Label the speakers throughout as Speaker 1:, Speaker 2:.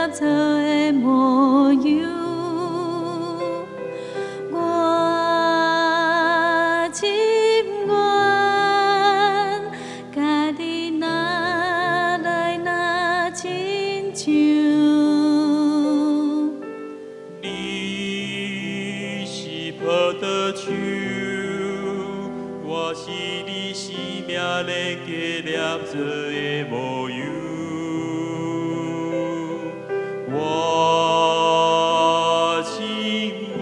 Speaker 1: 做的模样。我情愿，家己拿来拿亲像。
Speaker 2: 你是葡萄树，我是你生命的纪念做的模样。我情愿，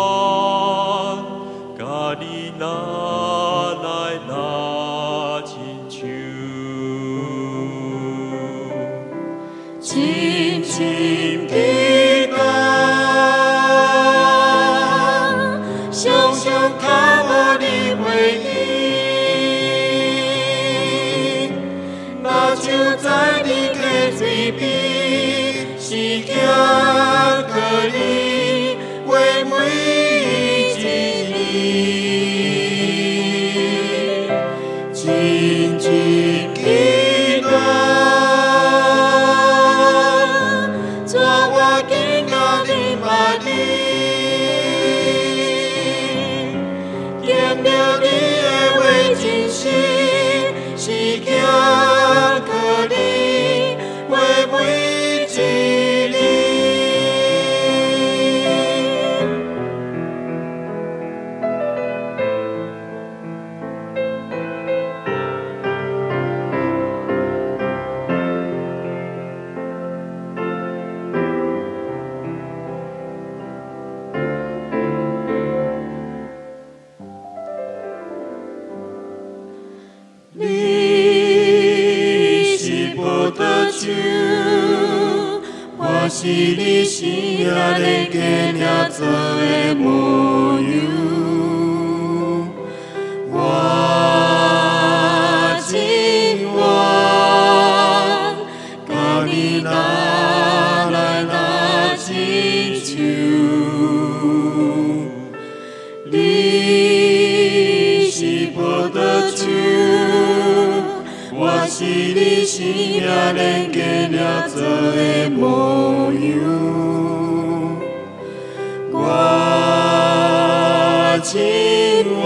Speaker 2: 甲你拿来拿亲像。深深记得，常常靠我的回忆，那就在你的嘴边，是行可你为每一日，真真记得。是行可你为每一日。你是葡萄树，我是你生命的纪念做的模样。我情愿，甲你拿来拿亲像。你是葡萄树。我是你生命的纪念做的模样，我情愿，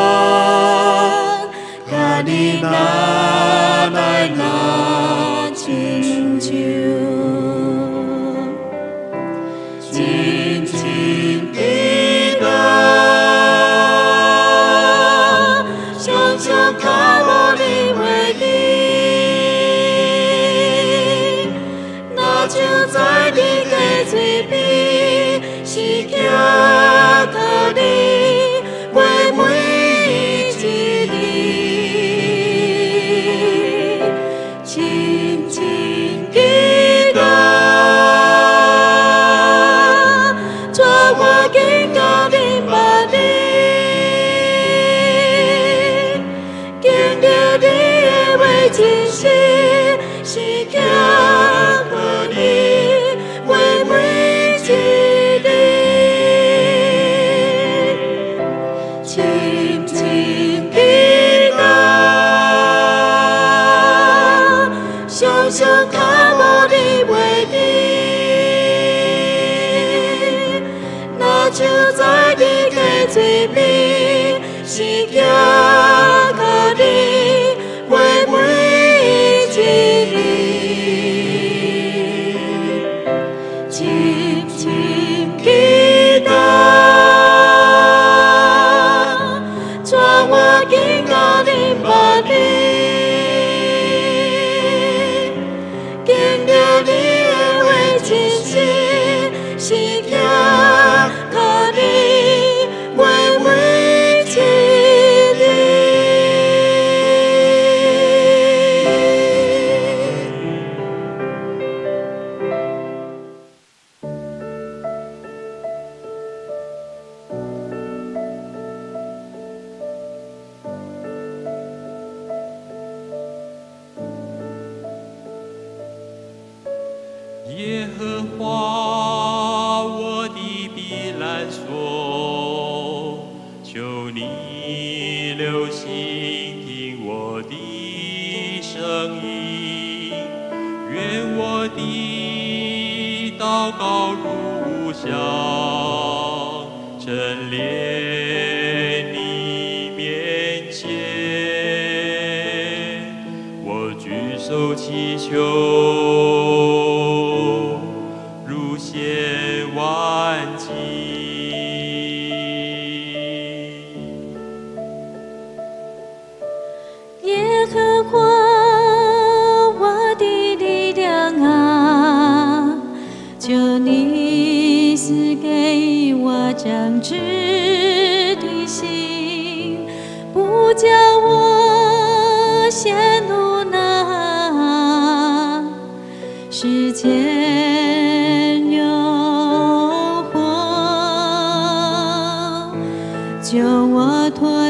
Speaker 2: 甲你拿来拿亲像。真真记得，常常靠我的回忆。就在你的嘴边，是行可你为每一日，真真记得，带我紧甲你捌你，见着你的话真实，是行。常靠我的回忆，那就在你的嘴边，是行可你为每一日，真真记得，带我紧甲你捌你。是行可你为每一日。耶和华，我的避难所，求你留心听我的声音，愿我的祷告如香，陈列你面前，我举手祈求，如献万金。
Speaker 1: 耶和华我的力量啊，求你赐给我正直的心，不叫我陷入那世间诱惑，救我脱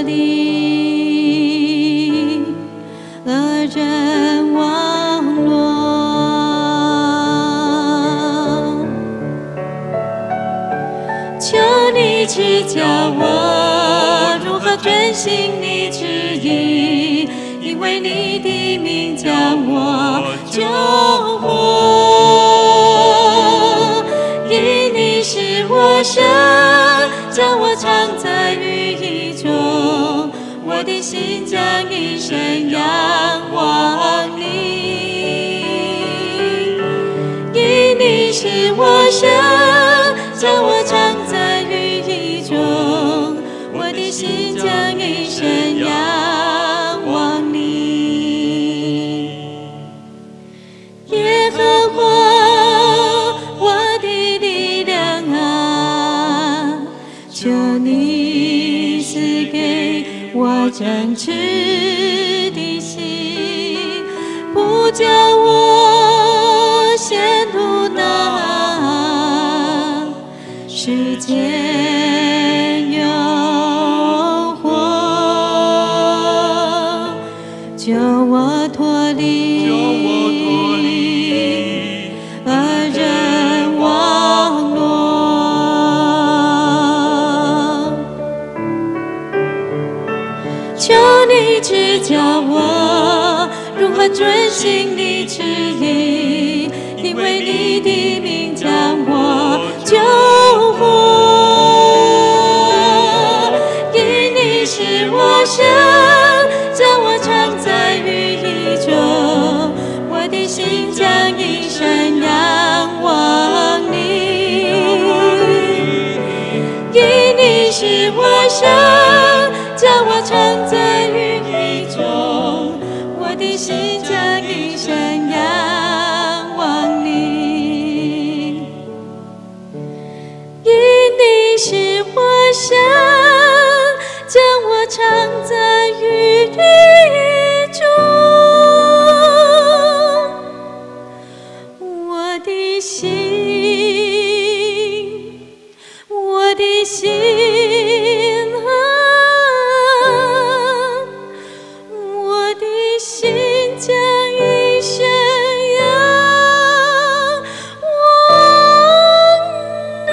Speaker 1: 离恶人网络。求你指教我如何遵行你旨意，因为你的名将我救活，因你是我神，将我藏在羽翼中，我的心将一生仰望你，因你是我神，将我藏在羽翼中，我的心将一生仰望你。耶和华我的力量啊，求你赐给我正直的心，不叫我陷入那世间诱惑，救我脱离恶人网络。求你指教我如何遵行你旨意，因为你的名将我救活，因你是我神，将我藏在羽翼中，我的心将一生仰望你，因你是我神，将我藏在羽翼中，我的心将一生仰望你，因你是我神，将我藏在羽翼中，我的心，我的心啊，我的心将一生仰望你。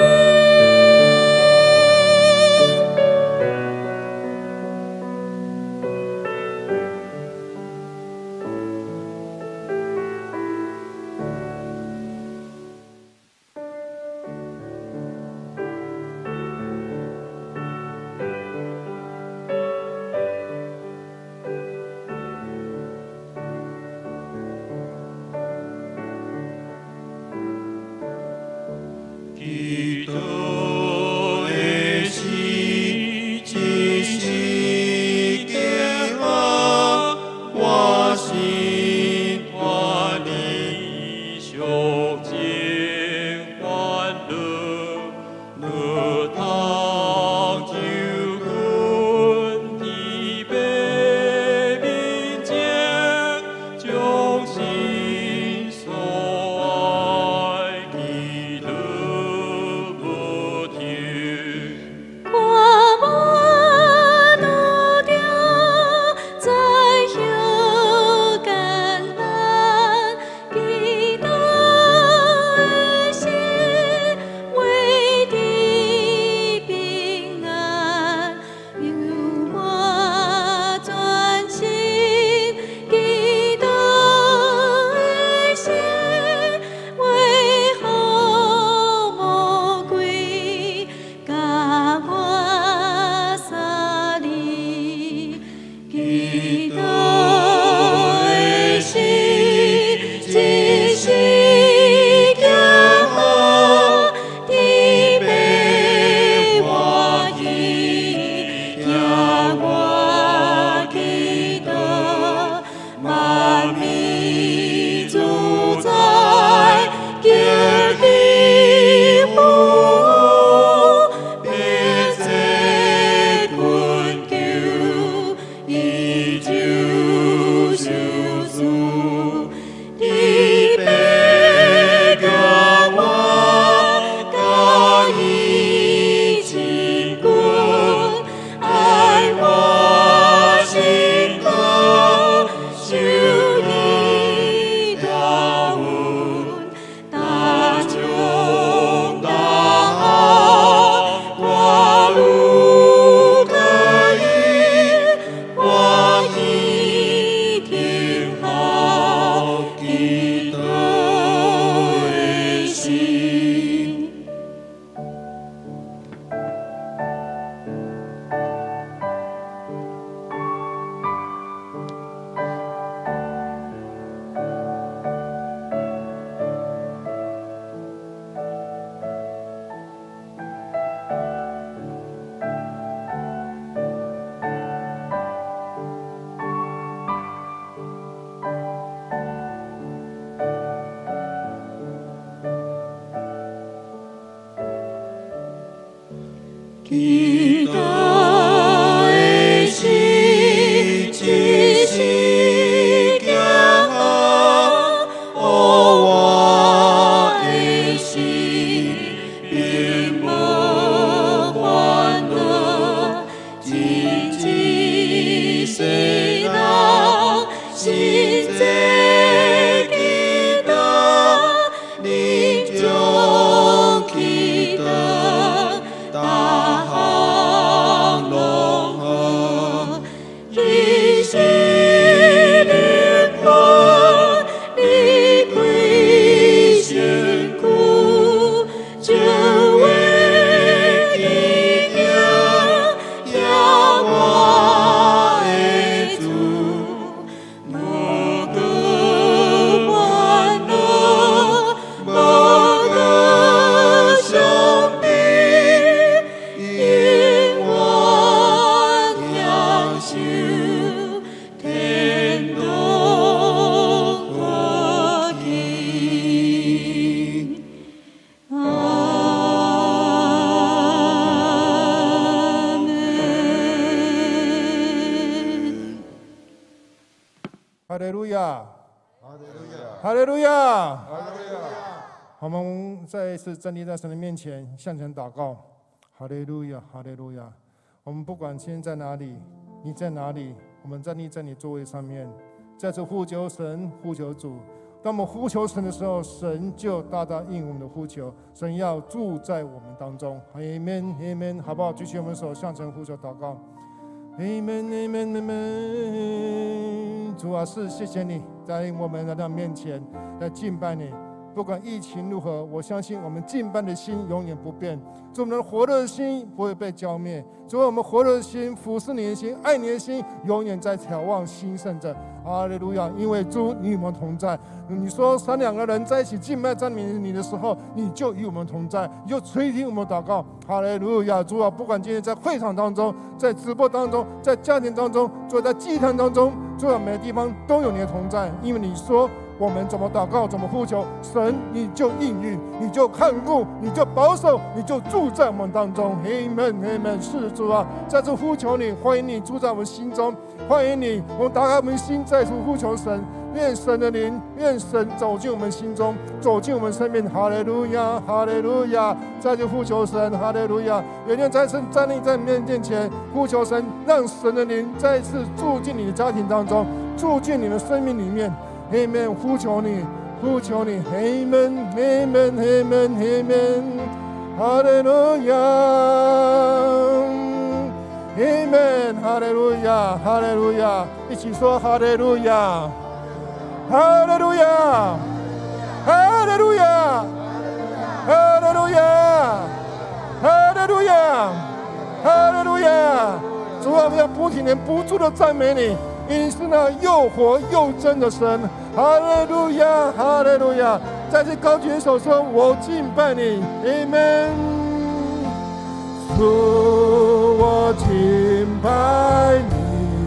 Speaker 2: 期待的是一时行，我的心并无烦恼，真一世人心这期待，你将期待。
Speaker 3: 哈利路亚，哈利路亚，我们再一次站立在神的面前，向神祷告。哈利路亚，哈利路亚。我们不管现在在哪里，你在哪里，我们站立在你座位上面，再次呼求神，呼求主。当我们呼求神的时候，神就大大应我们的呼求。神要住在我们当中。Amen， Amen， 好不好？举起我们手，向神呼求祷告。Amen, Amen, Amen。主啊，是谢谢你在我们来到面前来敬拜你。不管疫情如何，我相信我们敬拜的心永远不变。主，我们活热的心不会被浇灭。主，我们活热的心、服侍你的心、爱你的心，永远在眺望兴盛着。哈利路亚！因为主你与我们同在。你说3、2个人在一起敬拜赞美你的时候，你就与我们同在，你就垂听我们祷告。哈利路亚！主啊，不管今天在会场当中、在直播当中、在家庭当中、坐在祭坛当中，主啊，每个地方都有你的同在，因为你说。我们怎么祷告，怎么呼求，神你就应允，你就看顾，你就保守，你就住在我们当中。Amen， Amen。是主啊，再次呼求你，欢迎你住在我们心中，欢迎你，我们打开我们心，再次呼求神。愿神的灵，愿神走进我们心中，走进我们生命。哈利路亚，哈利路亚！再次呼求神，哈利路亚！有人再次站立在面前，呼求神，让神的灵再次住进你的家庭当中，住进你的生命里面。Amen， 呼求你，呼求你 ，Amen， Amen， Amen， Amen， 哈利路亚 ，Amen， 哈利路亚，哈利路亚，一起说哈利路亚，哈利路亚，哈利路亚，哈利路亚，哈利路亚，哈利路亚，主啊，我们要不停地不住地赞美你。你是那又活又真的神，哈利路亚，哈利路亚！再次高举手说：“我敬拜你 ，Amen。”主，我敬拜你，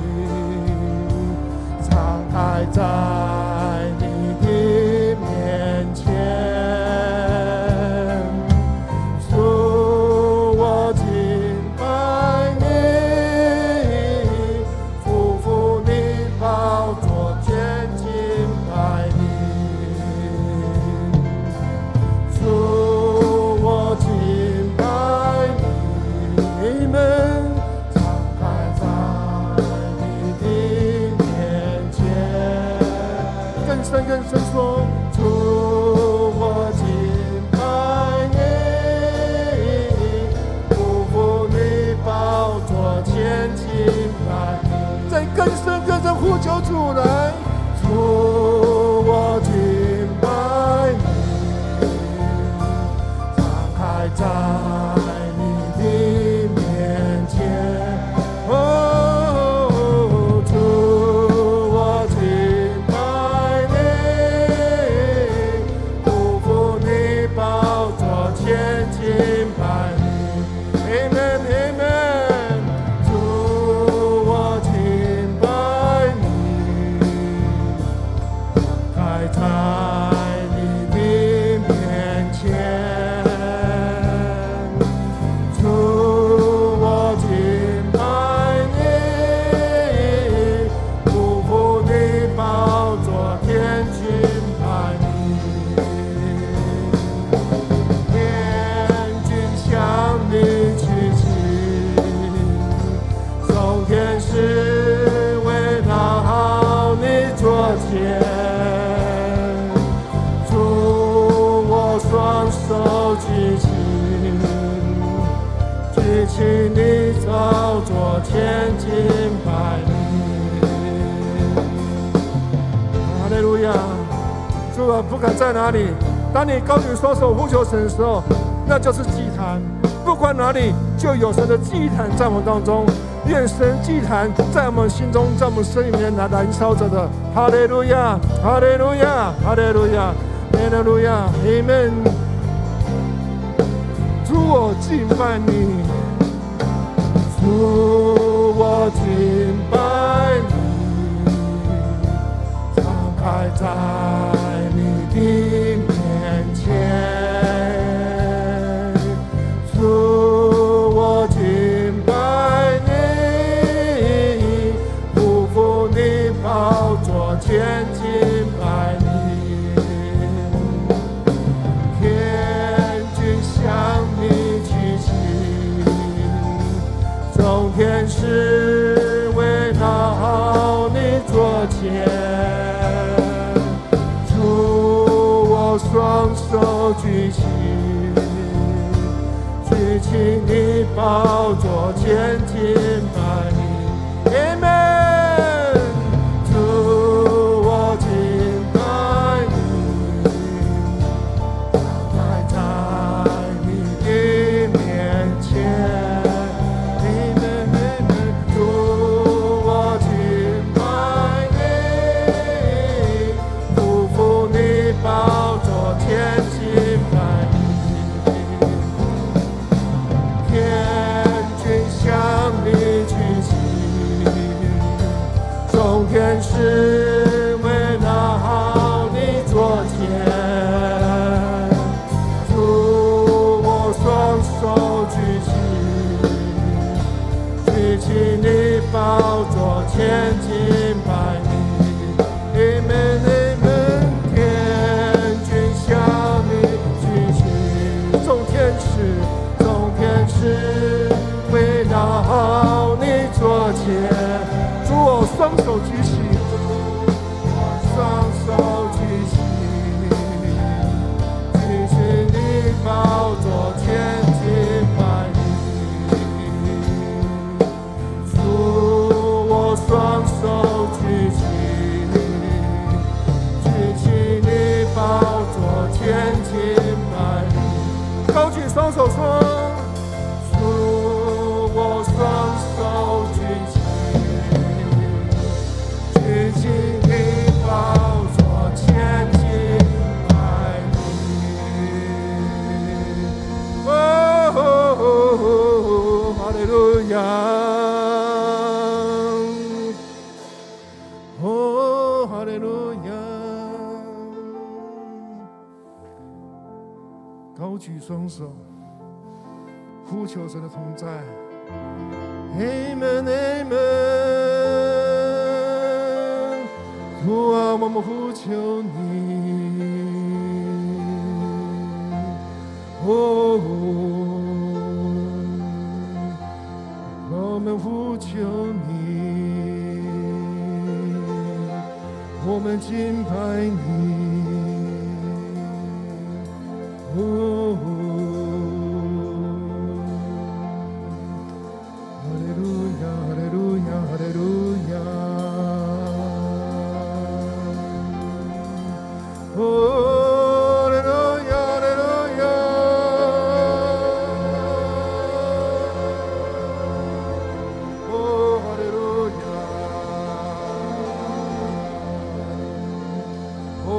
Speaker 3: 敞开在你的面前。主，我敬拜你。宝座前敬拜你，主，我敬拜你，你们敞开在你的面前，更深更深说，主，我敬拜你，匍匐你宝座前敬拜你。再更深更深呼求出来，主，我敬拜你，敞开在你的面前。哦，主，我敬拜你， 手举起，举起你造作千金百里。哈利路亚！主啊，不管在哪里，当你高举双手呼求神的时候，那就是祭坛。不管哪里，就有神的祭坛在我们当中。愿神祭坛在我们心中，在我们生命里面来燃烧着的。哈利路亚，哈利路亚，哈利路亚，哈利路亚，阿门。主，我敬拜你，主，我敬拜你，敞开在你的面前。主，我敬拜你，匍匐你宝座前敬拜你，天君向你举起，众天使围绕你座前。主，我双手举起，举起你宝座前敬拜你。Amen。主，我敬拜你，摆在你的面前。Amen。主，我敬拜你，匍匐你宝座前敬拜你。天君向你举起，众天使围绕你座前。主，我双手举起，举起你宝座前敬拜你。Amen Amen。天君向你举起，众天使围绕你座前。主，我双手举起，双手举起，举起你宝座前敬拜你。主，我双手举起，举起你宝座前敬拜你。高举双手说，我双手举起，举起你宝座前敬拜你。哦，哈利路亚，哦，哈利路亚。高举双手，呼求神的同在。Amen Amen。主啊，我们呼求你，哦，我们呼求你，我们敬拜你，哦。哦，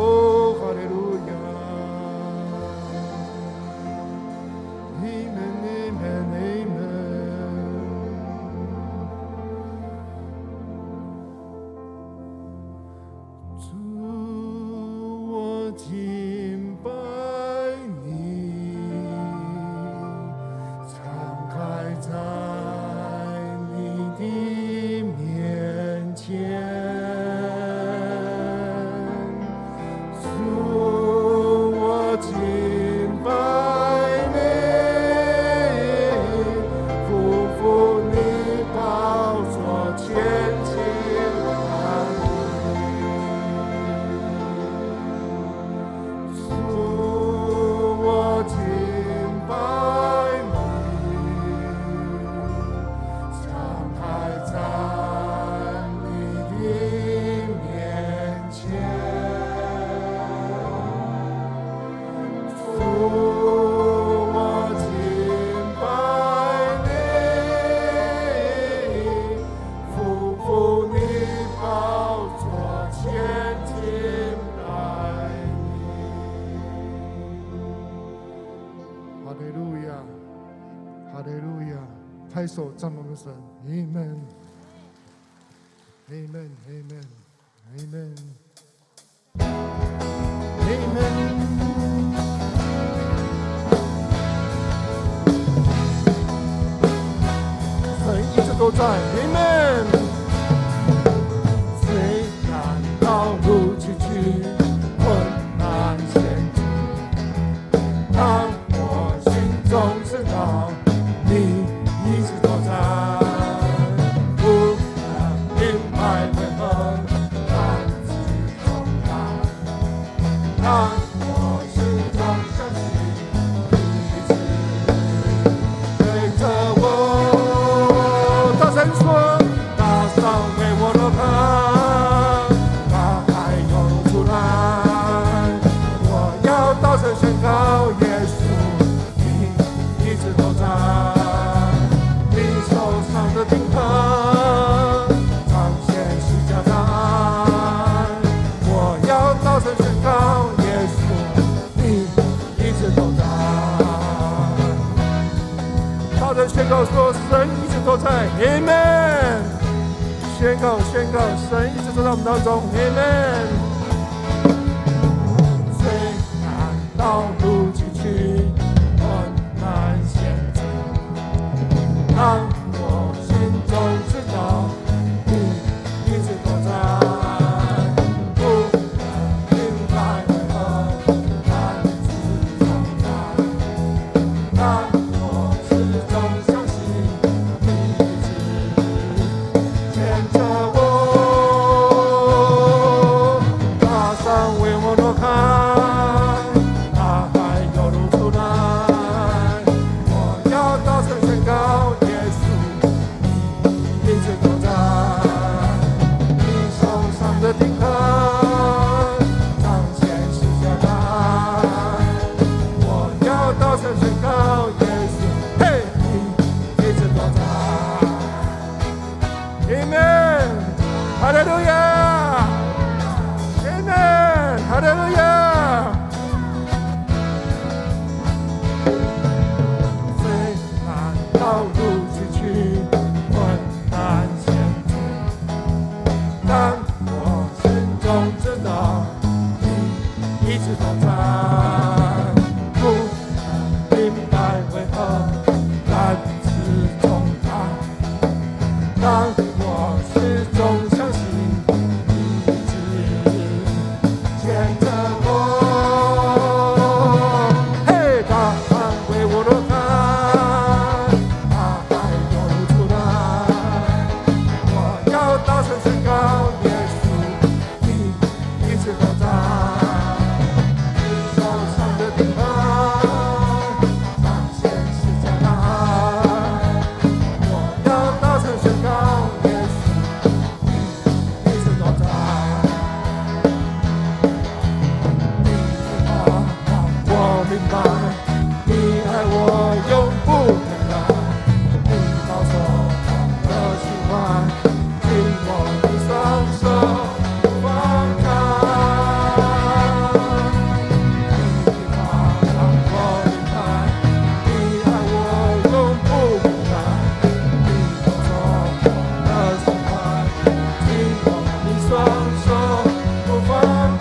Speaker 3: 哈利路亚，哈利路亚！拍手赞美我们神 ，Amen， Amen， Amen， Amen， Amen。神一直都在 ，Amen。虽然道路崎岖，困难险阻，当我心中知道你一直都在，不能明白为何担子重担，当我心中相信你一直陪着我。大声说，大山为我挪开，大海涌出来，我要大声宣告，耶稣你一直都在，你手上的钉痕彰显十架大爱，我要大声宣告，耶稣你一直都在，大声宣告说，神一直都在 ，Amen。宣告，神一直都在我们当中 ，Amen。虽然道路崎岖，困难险阻，当我心中知道你一直都在，不能明白为何担子重担，当我始终相信你一直牵着我，大山为我挪开，大海涌入出来，我要大声宣告，耶稣你一直都在，你手上的钉痕彰显十架大爱，我要大声宣告，耶稣嘿你一直都在。Amen， 哈利路亚 ，Amen， 哈利路亚。虽然道路崎岖，困难险阻，但我心中知道你一直都在，不能明白为何担子重担，当我始终相信你一直牵着我，嘿，大海为我挪开，大海涌入出来，我要大声宣告，耶稣你一直都在，你手上的钉痕彰显十架大爱，我要大声宣告，耶稣你一直都在，你的话让我明白，你爱我永不变改，你保守我的心怀，紧握你双手不放开，你的话让我明白，你爱我永不变改，你保守我的心怀，紧握你双手不放开，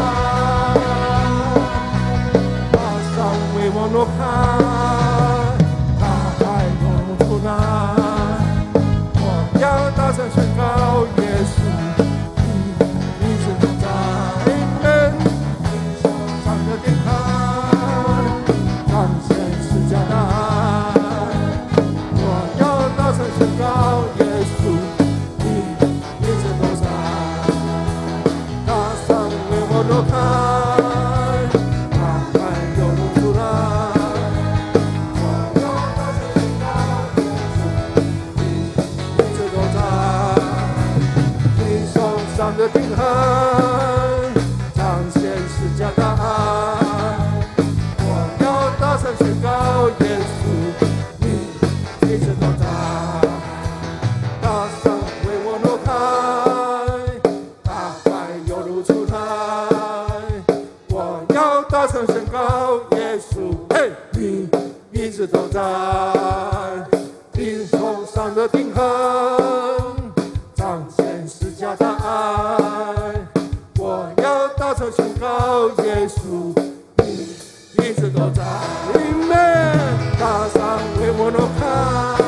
Speaker 3: 大山为我挪开，大海涌出来，我要大声宣告，耶稣你一直都在 ，Amen。你手上的钉痕彰显十架大爱，我要大声宣告，耶稣你一直都在，大山为我挪开，大海涌入出来，我要大声宣告，耶稣你一直都在，你手上的钉痕彰显十架大爱，我要大声宣告，耶稣你一直都在，大山为我挪开，大海涌入出来，我要大声宣告，耶稣，嘿，你一直都在。钉头上的钉痕，彰显十架的爱。我要大声宣告，耶稣，你一直都在。Amen， 大山为我挪开。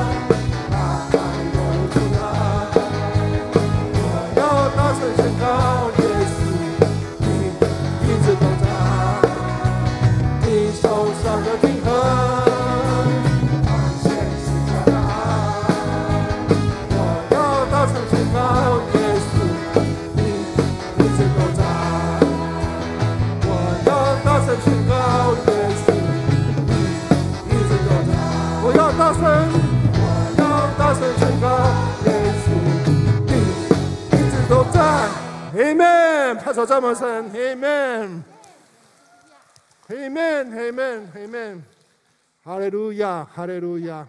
Speaker 3: 宣告耶稣，你一直都在，你手上的钉痕，彰显十架的爱。我要大声宣告耶稣，你一直都在。我要大声宣告耶稣，你一直都在。我要大声宣告耶稣。都在 ，Amen， 拍手赞美神 ，Amen，Amen，Amen，Amen， 哈利路亚，哈利路亚。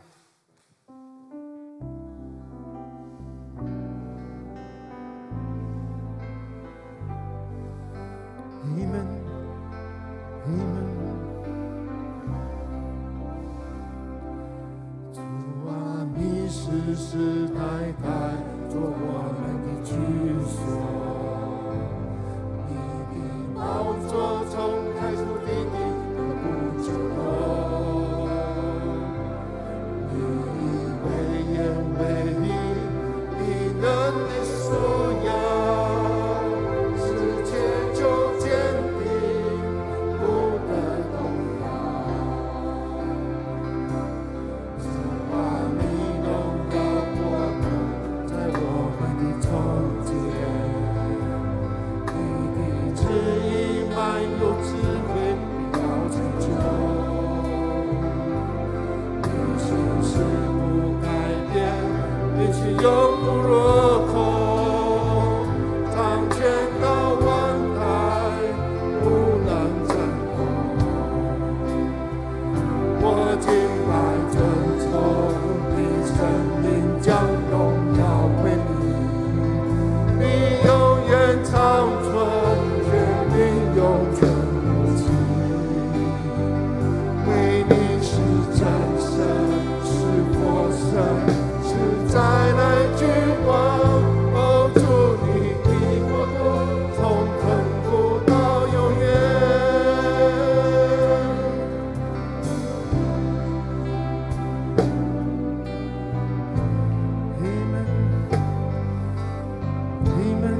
Speaker 3: 主啊，你世世代代做我们的居所，你的宝座从开出地底不久落，你为言为义，你能力素养，世界就坚定，不得动摇。主啊，你荣耀国度在我们的中间，你的旨意满有智慧，必要成就。你心事不改变，你是永不落空，掌权到万代，不能震动。我敬拜尊崇你生命，将荣耀归你，你永远长存，权柄永存不弃。为你是真神，是活神，是再来君王。哦，主你的国度从亘古到永远。Amen，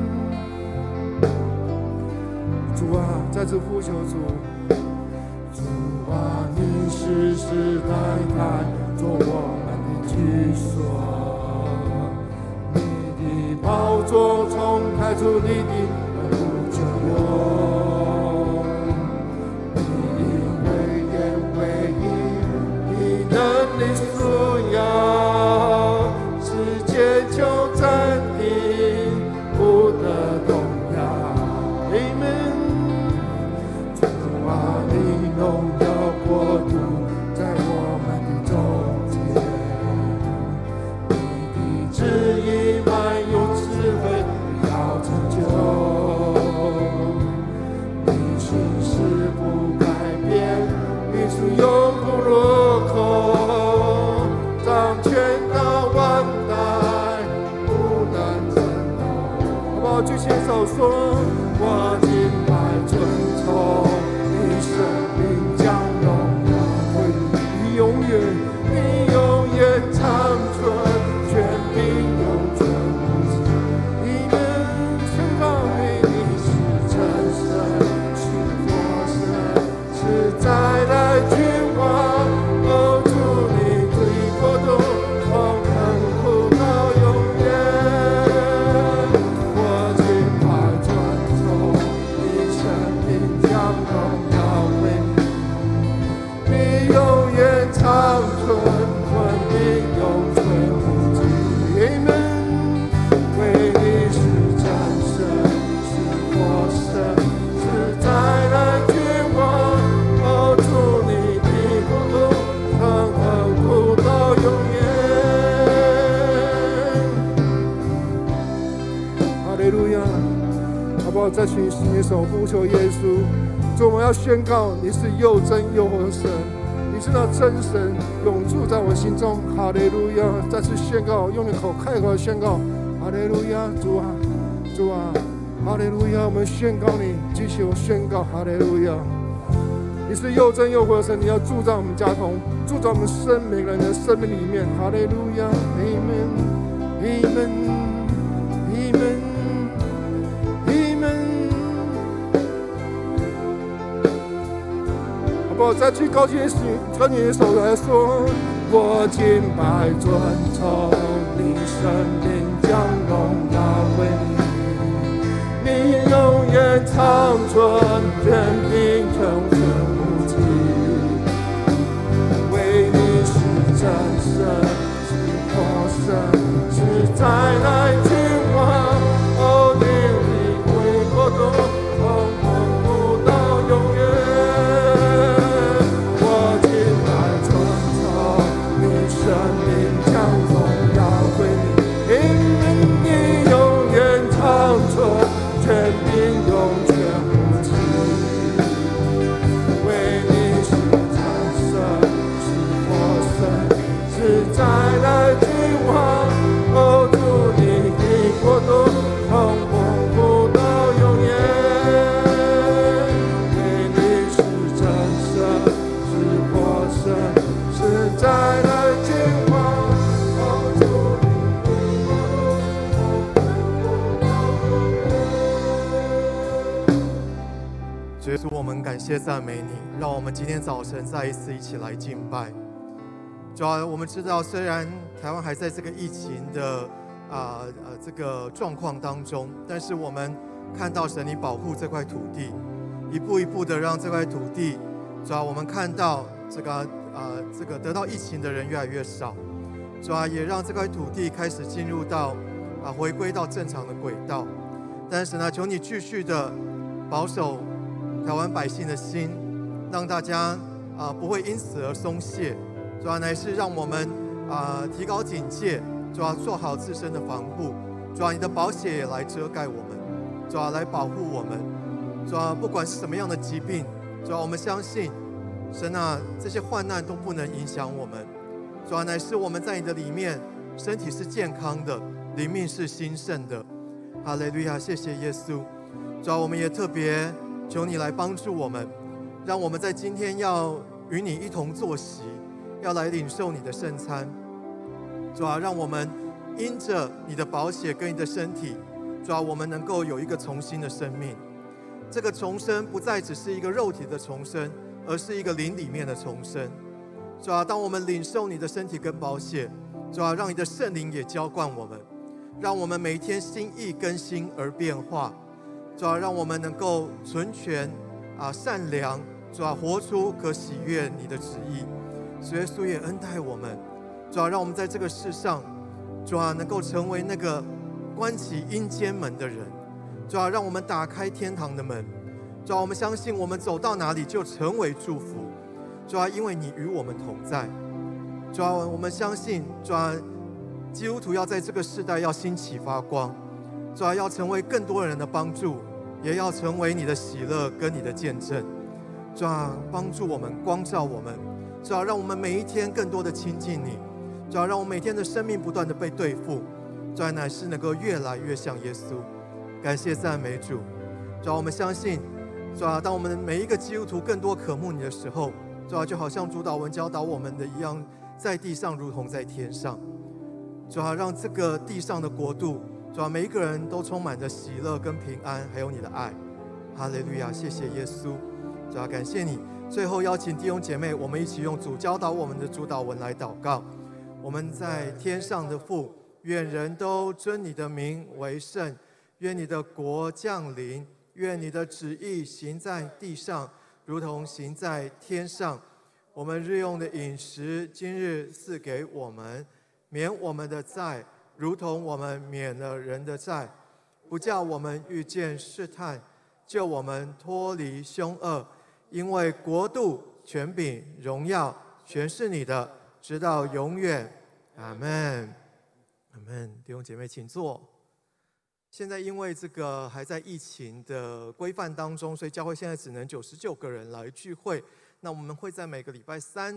Speaker 3: 主啊，再次呼求主，主啊，你世世代代做我们的居所，你的宝座从开出地底不久落，你为言为义，你能力素养，世界就暂停，不得动摇。Amen。主啊，你荣耀国度在我们的中间，你的旨意满有智慧，必要成就。你心事不改变，你是永不落空，掌权到万代，不能震动。好不好？举起手说，我敬拜尊崇你生命，将荣耀归你，你永远长存，权柄永存不弃。你们宣告你是真神，是活神，是再来君王。哦，主你的国度从亘古到永远。我敬拜尊崇你生命，将荣耀归你，你永远长存，权柄永存不弃。Amen。为你是真神，是活神，是再来君王。哦，主你的国度从亘古到永远。哈利路亚！好不好？再请你手呼求耶稣。主，我们要宣告你是又真又活的神，你知道真神永驻在我心中。哈利路亚！再次宣告，用你口开口宣告，哈利路亚！主啊，主啊，哈利路亚！我们宣告你，举起我宣告，哈利路亚！你是又真又活的神，你要住在我们家中，住在我们每个人的生命里面。哈利路亚 ，Amen， Amen， Amen， Amen。好不好？再去高举你手来说，我敬拜尊崇你，生命将荣耀归你，你永远长存，天命永存。真神是活神，是再来君王，哦，你的归国度从永不到永远。我敬拜尊崇你，生命将荣耀归你，因为你永远长存，权柄永全无尽。为你是真神，是活神。再来君王，哦，主你的国度从永不到永远。为你是真神，是活神，是再来君王，哦，主你的国度从永不到永远。
Speaker 2: 主耶稣，我们感谢赞美你，让我们今天早晨再一次一起来敬拜。主啊，我们知道，虽然台湾还在这个疫情的这个状况当中，但是我们看到神你保护这块土地，一步一步的让这块土地，主啊，我们看到这个得到疫情的人越来越少，主啊，也让这块土地开始进入到回归到正常的轨道。但是呢，求你继续的保守台湾百姓的心，让大家不会因此而松懈。主啊，乃是让我们提高警戒，主啊，做好自身的防护。主啊，你的宝血也来遮盖我们，主啊，来保护我们。主啊，不管是什么样的疾病，主啊，我们相信神啊，这些患难都不能影响我们。主啊，乃是我们在你的里面，身体是健康的，灵命是兴盛的。哈利路亚，谢谢耶稣。主啊，我们也特别求你来帮助我们，让我们在今天要与你一同坐席。要来领受你的圣餐，主啊，让我们因着你的宝血跟你的身体，主啊，我们能够有一个重新的生命。这个重生不再只是一个肉体的重生，而是一个灵里面的重生。主啊，当我们领受你的身体跟宝血，主啊，让你的圣灵也浇灌我们，让我们每天心意更新而变化。主啊，让我们能够纯全善良，主啊，活出可喜悦你的旨意。主耶稣也恩待我们，主啊，让我们在这个世上，主啊，能够成为那个关起阴间门的人，主啊，让我们打开天堂的门，主啊，我们相信我们走到哪里就成为祝福，主啊，因为你与我们同在，主啊，我们相信，主啊，基督徒要在这个世代要兴起发光，主啊，要成为更多人的帮助，也要成为你的喜乐跟你的见证，主啊，帮助我们，光照我们。主啊，让我们每一天更多的亲近你，主啊，让我们每天的生命不断的被对付，主啊，乃是能够越来越像耶稣。感谢赞美主，主啊，我们相信，主啊，当我们每一个基督徒更多渴慕你的时候，主啊，就好像主导文教导我们的一样，在地上如同在天上。主啊，让这个地上的国度，主啊，每一个人都充满着喜乐跟平安，还有你的爱。哈利路亚，谢谢耶稣，主啊，感谢你。最后邀请弟兄姐妹，我们一起用主教导我们的主祷文来祷告。我们在天上的父，愿人都尊你的名为圣，愿你的国降临，愿你的旨意行在地上，如同行在天上。我们日用的饮食，今日赐给我们，免我们的债，如同我们免了人的债，不叫我们遇见试探，救我们脱离凶恶。因为国度、权柄、荣耀，全是你的，直到永远。阿们，阿们。弟兄姐妹，请坐。现在因为这个还在疫情的规范当中，所以教会现在只能99个人来聚会。那我们会在每个礼拜三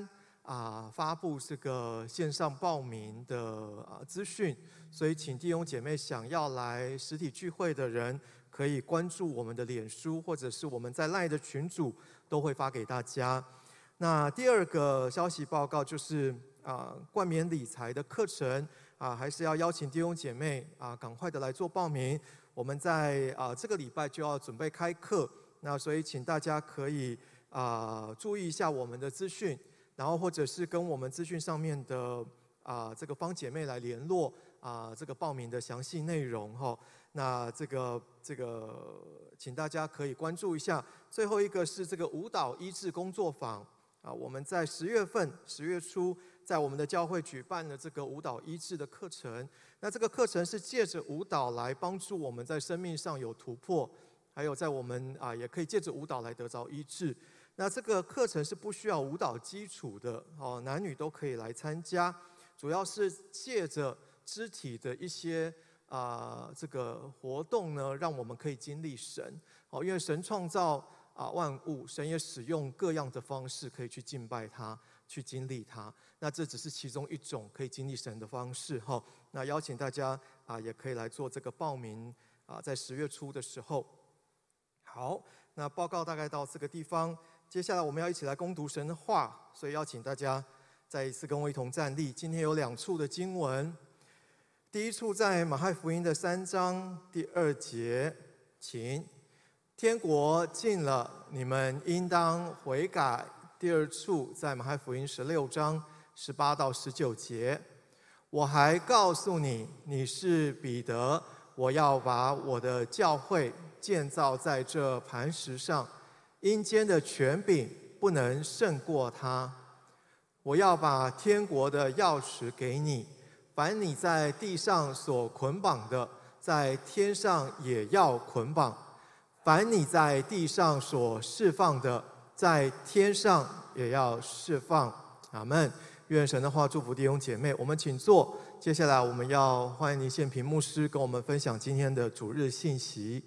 Speaker 2: 发布这个线上报名的资讯，所以请弟兄姐妹想要来实体聚会的人，可以关注我们的脸书，或者是我们在 LINE 的群组都会发给大家。那第二个消息报告就是冠冕理财的课程还是要邀请弟兄姐妹赶快的来做报名。我们在这个礼拜就要准备开课，那所以请大家可以注意一下我们的资讯。然后或者是跟我们资讯上面的这个方姐妹来联络这个报名的详细内容哈。那这个请大家可以关注一下。最后一个是这个舞蹈医治工作坊我们在10月初在我们的教会举办了这个舞蹈医治的课程。那这个课程是借着舞蹈来帮助我们在生命上有突破，还有在我们也可以借着舞蹈来得着医治。那这个课程是不需要舞蹈基础的男女都可以来参加，主要是借着肢体的一些这个活动呢，让我们可以经历神因为神创造万物，神也使用各样的方式可以去敬拜他，去经历他。那这只是其中一种可以经历神的方式那邀请大家也可以来做这个报名在10月初的时候。好，那报告大概到这个地方。接下来我们要一起来攻读神的话，所以邀请大家再一次跟我一同站立。今天有2处的经文，第一处在马太福音的3章第2节，请天国近了，你们应当悔改。第二处在马太福音16章18到19节，我还告诉你，你是彼得，我要把我的教会建造在这磐石上。阴间的权柄不能胜过他。我要把天国的钥匙给你，凡你在地上所捆绑的，在天上也要捆绑；凡你在地上所释放的，在天上也要释放。阿们。愿神的话祝福弟兄姐妹。我们请坐。接下来我们要欢迎林宪平牧师跟我们分享今天的主日信息。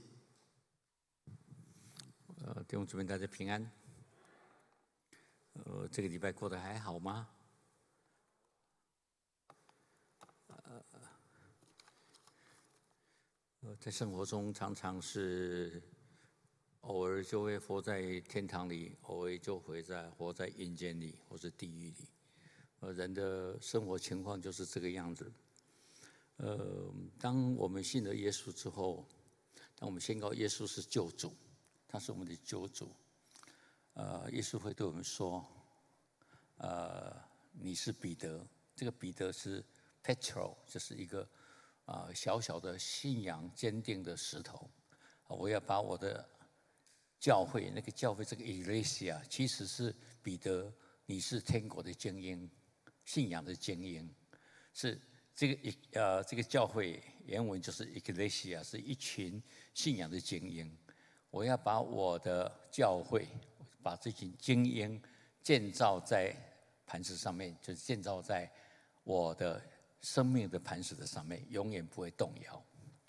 Speaker 4: 弟兄姊妹，大家平安。这个礼拜过得还好吗？在生活中常常是偶尔就会活在天堂里，偶尔就活在阴间里或是地狱里。人的生活情况就是这个样子。当我们信了耶稣之后，当我们宣告耶稣是救主，他是我们的救主，耶稣会对我们说，你是彼得。这个彼得是 Petro， 就是一个小小的信仰坚定的石头。我要把我的教会，那个教会这个 Ecclesia， 其实是彼得，你是天国的精英，信仰的精英，是这个教会原文就是 Ecclesia， 是一群信仰的精英。我要把我的教会，把这群精英建造在磐石上面，就是建造在我的生命的磐石的上面，永远不会动摇。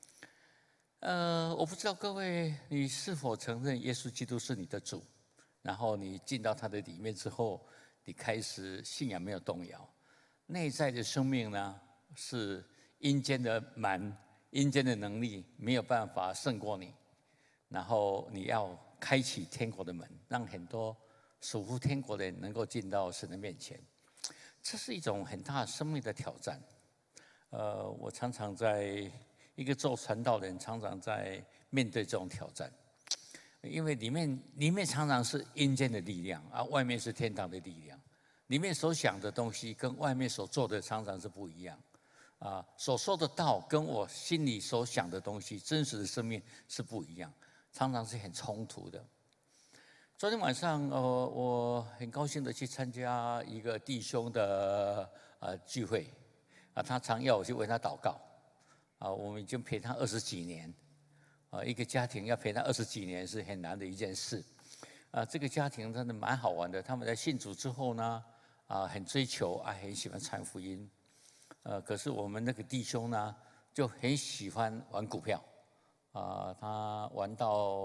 Speaker 4: 我不知道各位，你是否承认耶稣基督是你的主？然后你进到他的里面之后，你开始信仰没有动摇，内在的生命呢是阴间的蛮，阴间的能力没有办法胜过你。然后你要开启天国的门，让很多守护天国的人能够进到神的面前。这是一种很大生命的挑战。我常常在一个做传道人，常常在面对这种挑战，因为里面常常是阴间的力量外面是天堂的力量。里面所想的东西跟外面所做的常常是不一样所说的道跟我心里所想的东西，真实的生命是不一样。常常是很冲突的。昨天晚上，我很高兴的去参加一个弟兄的聚会他常要我去为他祷告我们已经陪他20几年一个家庭要陪他20几年是很难的一件事这个家庭真的蛮好玩的。他们在信主之后呢很追求很喜欢传福音可是我们那个弟兄呢就很喜欢玩股票他玩到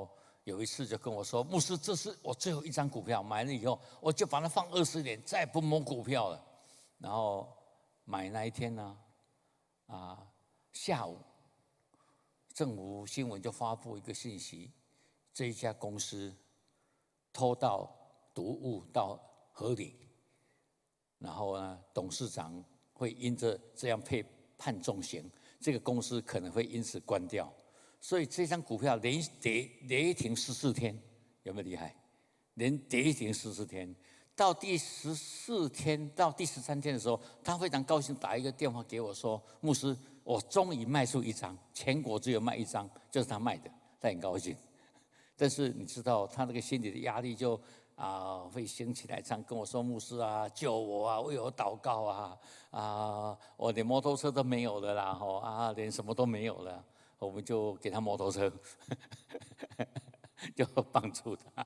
Speaker 4: 有一次就跟我说：“牧师，这是我最后一张股票，买了以后我就把它放20年，再也不摸股票了。”然后买那一天呢，下午政府新闻就发布一个信息，这一家公司偷盗毒物到河里，然后呢，董事长会因着这样被判重刑，这个公司可能会因此关掉。所以这张股票连跌停14天，有没有厉害？连跌停14天，到第14天到第13天的时候，他非常高兴，打一个电话给我说：“牧师，我终于卖出一张，全国只有卖一张，就是他卖的，他很高兴。”但是你知道，他那个心理的压力就会兴起来，常跟我说：“牧师啊，救我啊，为我祷告啊，我连摩托车都没有了啦，连什么都没有了。”我们就给他摩托车，就帮助他。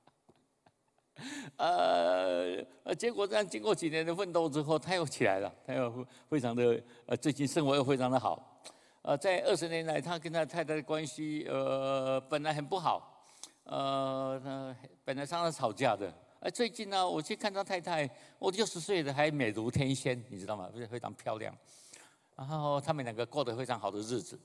Speaker 4: 结果这样经过几年的奋斗之后，他又起来了，他又非常的最近生活又非常的好。在20年来，他跟他太太的关系本来很不好，本来常常吵架的。最近呢，我去看他太太，我60岁的还美如天仙，你知道吗？非常漂亮。然后他们两个过得非常好的日子。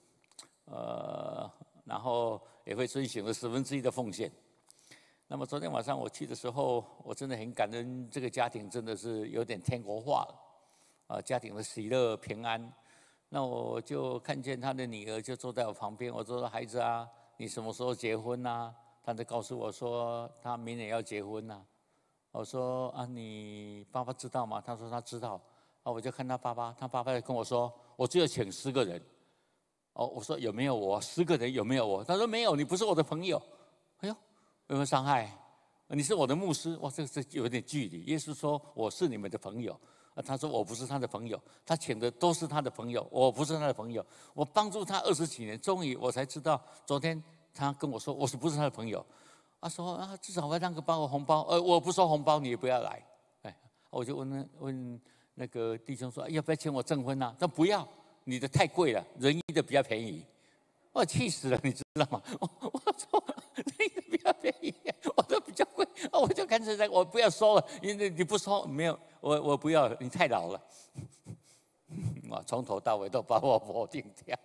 Speaker 4: 然后也会遵循了1/10的奉献。那么昨天晚上我去的时候，我真的很感恩，这个家庭真的是有点天国化了，家庭的喜乐平安。那我就看见他的女儿就坐在我旁边，我说：“孩子啊，你什么时候结婚啊？”他就告诉我说他明年要结婚啊。我说：“你爸爸知道吗？”他说他知道。我就看他爸爸就跟我说：“我只有请10个人。”我说有没有我10个人有没有我？他说没有，你不是我的朋友。哎呦，有没有伤害？你是我的牧师，哇，这有点距离。耶稣说我是你们的朋友，他说我不是他的朋友，他请的都是他的朋友，我不是他的朋友。我帮助他20几年，终于我才知道，昨天他跟我说我不是他的朋友。他说至少会让个包个红包，我不收红包，你也不要来。我就问那个弟兄说，要不要请我证婚啊？他不要。你的太贵了，仁义的比较便宜，我气死了，你知道吗？我说仁义的比较便宜，我的比较贵，我就干脆我不要收了，因为你不收没有，我不要，你太老了，从头到尾都把我否定掉。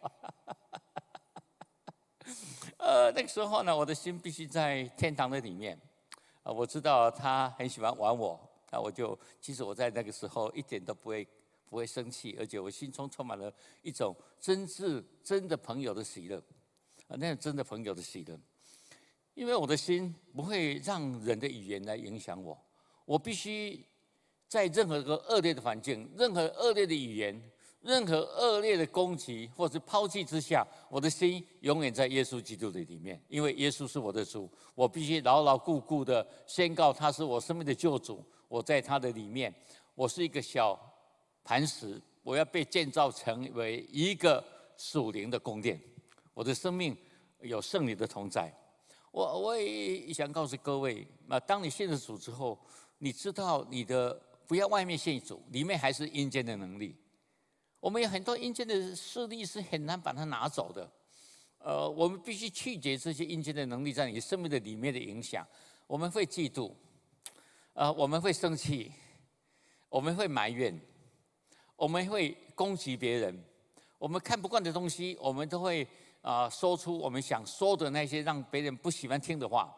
Speaker 4: 那个时候呢，我的心必须在天堂的里面，我知道他很喜欢玩我，其实我在那个时候一点都不会生气，而且我心中充满了一种真的朋友的喜乐，那种真的朋友的喜乐。因为我的心不会让人的语言来影响我，我必须在任何一个恶劣的环境、任何恶劣的语言、任何恶劣的攻击或是抛弃之下，我的心永远在耶稣基督的里面，因为耶稣是我的主，我必须牢牢固固的宣告他是我生命的救主，我在他的里面，我是一个小磐石，我要被建造成为一个属灵的宫殿。我的生命有圣灵的同在。我也想告诉各位，当你信了主之后，你知道你的不要外面信主，里面还是阴间的能力。我们有很多阴间的势力是很难把它拿走的。我们必须去解这些阴间的能力在你生命的里面的影响。我们会嫉妒，我们会生气，我们会埋怨。我们会攻击别人，我们看不惯的东西，我们都会说出我们想说的那些让别人不喜欢听的话。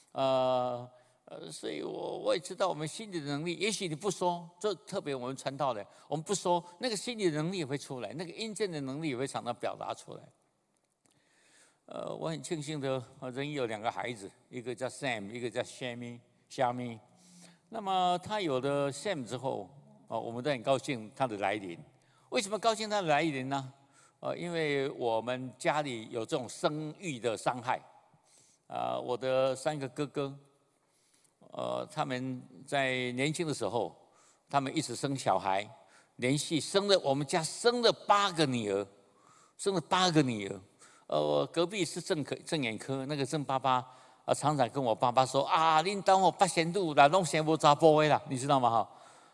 Speaker 4: 所以我也知道我们心理的能力，也许你不说，这特别我们传道的，我们不说，那个心理的能力也会出来，那个阴间的能力也会常常表达出来。我很庆幸的，仁义有2个孩子，一个叫 Sam， 一个叫虾米。那么他有了 Sam 之后，我们都很高兴他的来临。为什么高兴他的来临呢？因为我们家里有这种生育的伤害。我的3个哥哥，他们在年轻的时候，他们一直生小孩，连续我们家生了8个女儿，我隔壁是正眼科，那个郑爸爸常常跟我爸爸说恁当我8仙女啦，拢生无查甫的啦，你知道吗？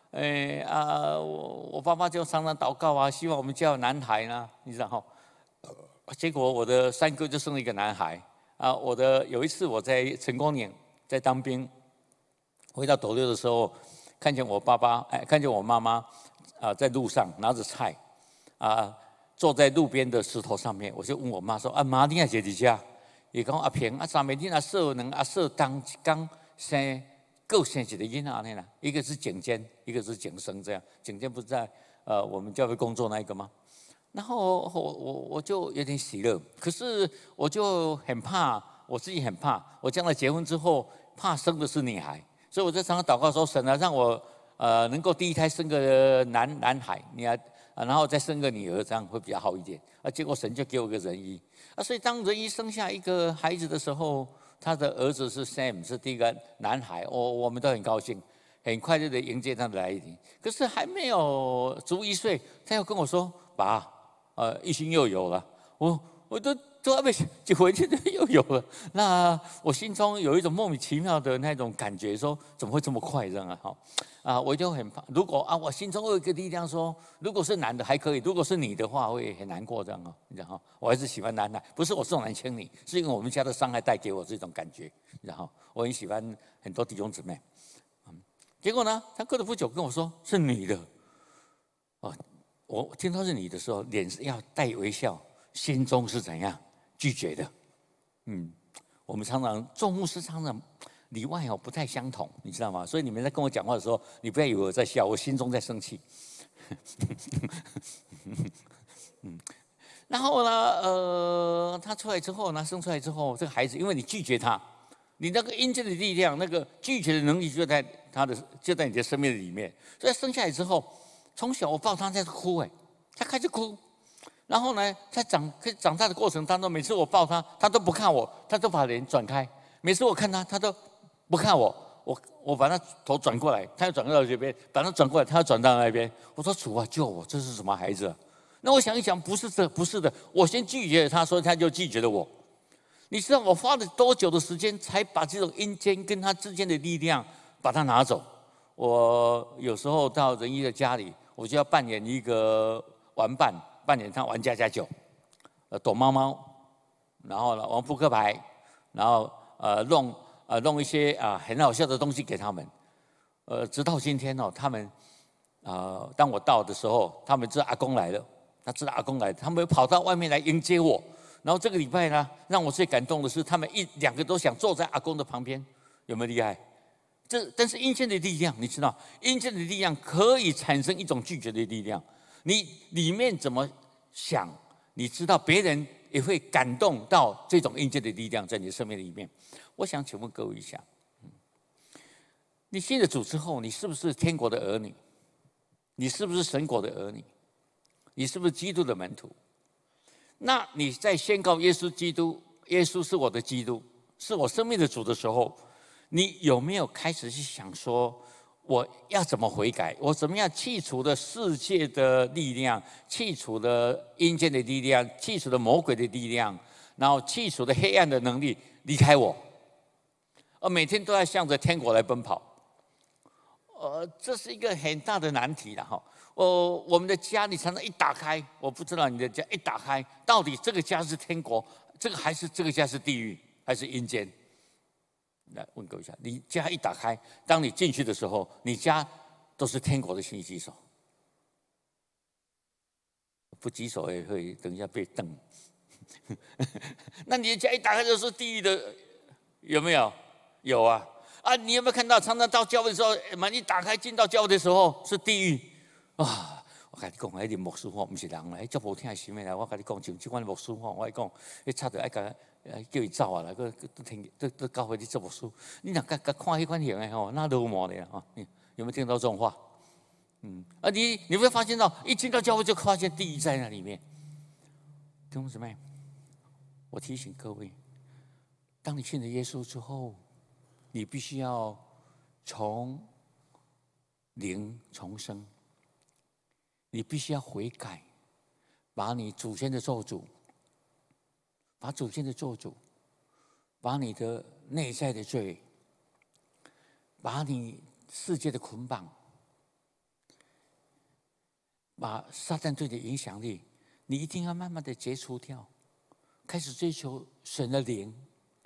Speaker 4: 我爸爸就常常祷告希望我们家有男孩呢，你知道结果我的3哥就生了一个男孩， 有一次我在成功岭在当兵，回到斗六的时候，看见我看见我妈妈在路上拿着菜坐在路边的石头上面，我就问我妈说：“妈，你也坐伫遮？”伊讲：“阿平，昨暝你若说两说当一天各生一个囡仔安尼啦，一个是景坚，一个是景生，这样。景坚不是在我们教会工作那一个吗？然后我就有点喜乐，可是我就很怕，我自己很怕，我将来结婚之后怕生的是女孩，所以我在常常祷告说：神啊，让我能够第一胎生个男孩，然后再生个女儿，这样会比较好一点。结果神就给我个人医所以当人医生下一个孩子的时候，他的儿子是 Sam， 是第一个男孩，我们都很高兴，很快乐的迎接他的来临。可是还没有足1岁，他又跟我说：“爸，一心又有了。”我都还没结婚，现在又有了。那我心中有一种莫名其妙的那种感觉，说怎么会这么快这样我就很怕。如果我心中有一个力量说，如果是男的还可以，如果是你的话，会很难过这样你知道我还是喜欢男孩，不是我重男轻女，是因为我们家的伤害带给我这种感觉。然后我很喜欢很多弟兄姊妹。结果呢，他过了不久跟我说是女的。我听到是你的时候，脸要带微笑，心中是怎样拒绝的？我们常常做牧师，常常里外不太相同，你知道吗？所以你们在跟我讲话的时候，你不要以为我在笑，我心中在生气。然后呢，他出来之后呢，生出来之后，这个孩子，因为你拒绝他，你那个阴间的力量，那个拒绝的能力就在你的生命里面。所以生下来之后，从小我抱他在哭，他开始哭。然后呢，在长大的过程当中，每次我抱他，他都不看我，他都把脸转开。每次我看他，他都不看我。我把他头转过来，他又转到这边；把他转过来，他又转到那边。我说：“主啊，救我！这是什么孩子？”那我想一想，不是的。我先拒绝了他，所以他就拒绝了我。你知道我花了多久的时间，才把这种阴间跟他之间的力量把他拿走？我有时候到仁医的家里，我就要扮演一个玩伴。扮演他玩家家酒，躲猫猫，然后呢玩扑克牌，然后弄一些很好笑的东西给他们，直到今天他们当我到的时候，他们知道阿公来了，他们跑到外面来迎接我。然后这个礼拜呢，让我最感动的是，他们两个都想坐在阿公的旁边，有没有厉害？但是阴间的力量，你知道，阴间的力量可以产生一种拒绝的力量。你里面怎么想，你知道别人也会感动到这种阴间的力量在你的生命里面。我想请问各位一下，你信了主之后，你是不是天国的儿女？你是不是神国的儿女？你是不是基督的门徒？那你在宣告耶稣基督，耶稣是我的基督，是我生命的主的时候，你有没有开始去想说，我要怎么悔改？我怎么样弃除了世界的力量，弃除了阴间的力量，弃除了魔鬼的力量，然后弃除了黑暗的能力，离开我，而每天都在向着天国来奔跑。这是一个很大的难题了哈。我们的家，你常常一打开，我不知道你的家一打开，到底这个家是天国，这个家是地狱，还是阴间？来问各位一下，你家一打开，当你进去的时候，你家都是天国的，请你举手。不举手也会等一下被瞪。那你的家一打开就是地狱的，有没有？有啊。你有没有看到，常常到教会的时候，门一打开进到教会的时候是地狱啊！我跟你讲，那个牧师不是人啦，那足无听心的啦。我跟你讲，像这款牧师我跟你讲，那差点爱叫伊走啊啦，都教会你做牧师，你若看那款型的那落寞的啦有没有听到这种话？你会发现到，一进到教会就发现地狱在那里面。弟兄姊妹，我提醒各位，当你信了耶稣之后，你必须要从灵重生，你必须要悔改，把你祖先的咒诅，把你的内在的罪，把你世界的捆绑，把撒旦对的影响力，你一定要慢慢的解除掉，开始追求神的灵，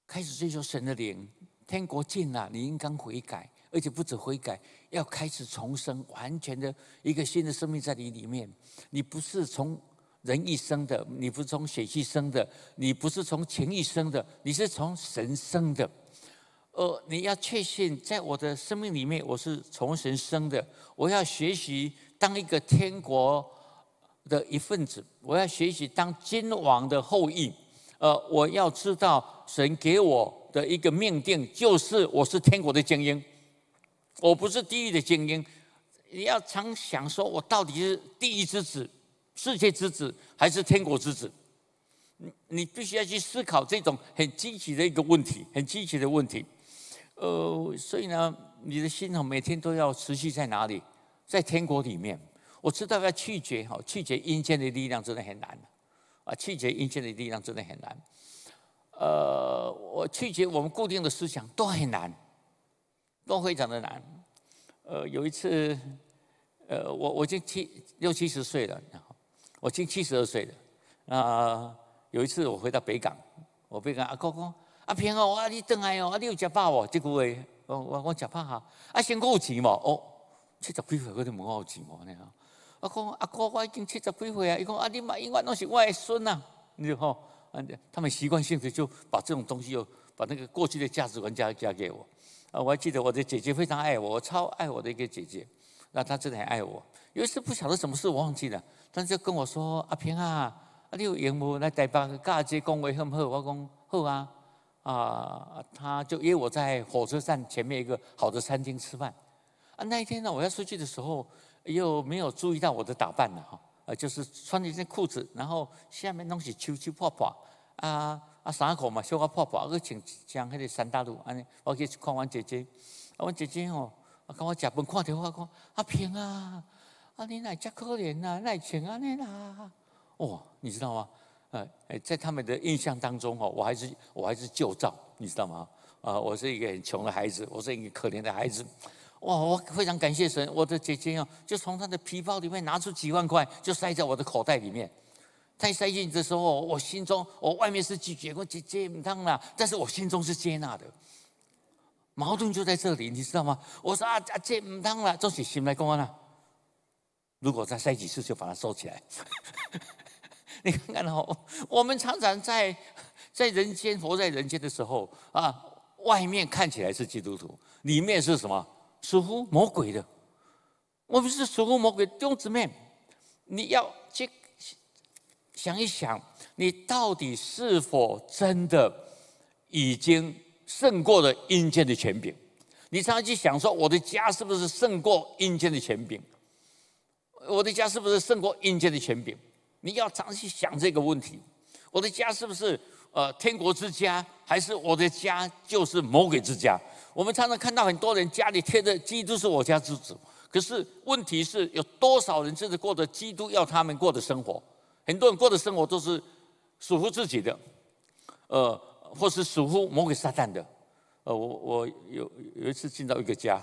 Speaker 4: 开始追求神的灵，天国近了，你应当悔改，而且不止悔改，要开始重生，完全的一个新的生命在你里面。你不是从人意生的，你不是从血气生的，你不是从情欲生的，你是从神生的。你要确信，在我的生命里面，我是从神生的。我要学习当一个天国的一份子，我要学习当君王的后裔。我要知道神给我的一个命定，就是我是天国的精英，我不是地狱的精英。你要常想说，我到底是地狱之子、世界之子，还是天国之子？你必须要去思考这种很积极的一个问题，很积极的问题。所以呢，你的心每天都要持续在哪里？在天国里面。我知道要拒绝阴间的力量真的很难拒绝阴间的力量真的很难。我拒绝我们固定的思想都很难，都非常的难。有一次，我已经60、70岁了，我已经72岁了。有一次我回到北港，我北港阿哥讲。阿平哦，你回来哦，你有吃饱哦？这句话，我吃饱哈。先我有钱无？70几岁，我就问我有钱无呢？我讲阿哥，我已经70几岁啊。伊讲你嘛永远都是我的孙啊，你知道他们习惯性的就把这种东西把那个过去的价值观加给我。我还记得我的姐姐非常爱我，我超爱我的一个姐姐。那她真的很爱我。有一次不晓得什么事，我忘记了，但是就跟我说：“阿平啊，你有闲无来台北跟阿姐讲话好不好？”我讲好啊。他就约我在火车站前面一个好的餐厅吃饭。那一天呢，我要出去的时候，又没有注意到我的打扮了就是穿了一件裤子，然后下面拢是秋破破，衫裤嘛小可破破，佮穿迄个三大路安尼。我去看阮姐姐，阮姐姐跟我食饭看到我讲：“阿平啊，你哪遮可怜啊，哪穿安尼啦？”你知道吗？在他们的印象当中我还是旧照，你知道吗？我是一个很穷的孩子，我是一个可怜的孩子。我非常感谢神，我的姐姐就从她的皮包里面拿出几万块，就塞在我的口袋里面。她塞进去的时候，我心中外面是拒绝，我姐姐唔当啦，但是我心中是接纳的。矛盾就在这里，你知道吗？我说姐唔当啦，就是心来讲啦。如果再塞几次，就把它收起来。你看看我们常常在人间活在人间的时候外面看起来是基督徒，里面是什么？属乎魔鬼的。我们是属乎魔鬼的弟兄姊妹，你要去想一想，你到底是否真的已经胜过了阴间的权柄？你常常去想说，我的家是不是胜过阴间的权柄？我的家是不是胜过阴间的权柄？你要常去想这个问题：我的家是不是天国之家，还是我的家就是魔鬼之家？我们常常看到很多人家里贴着"基督是我家之主"，可是问题是有多少人真的过着基督要他们过的生活？很多人过的生活都是属乎自己的，或是属乎魔鬼撒旦的。我有一次进到一个家，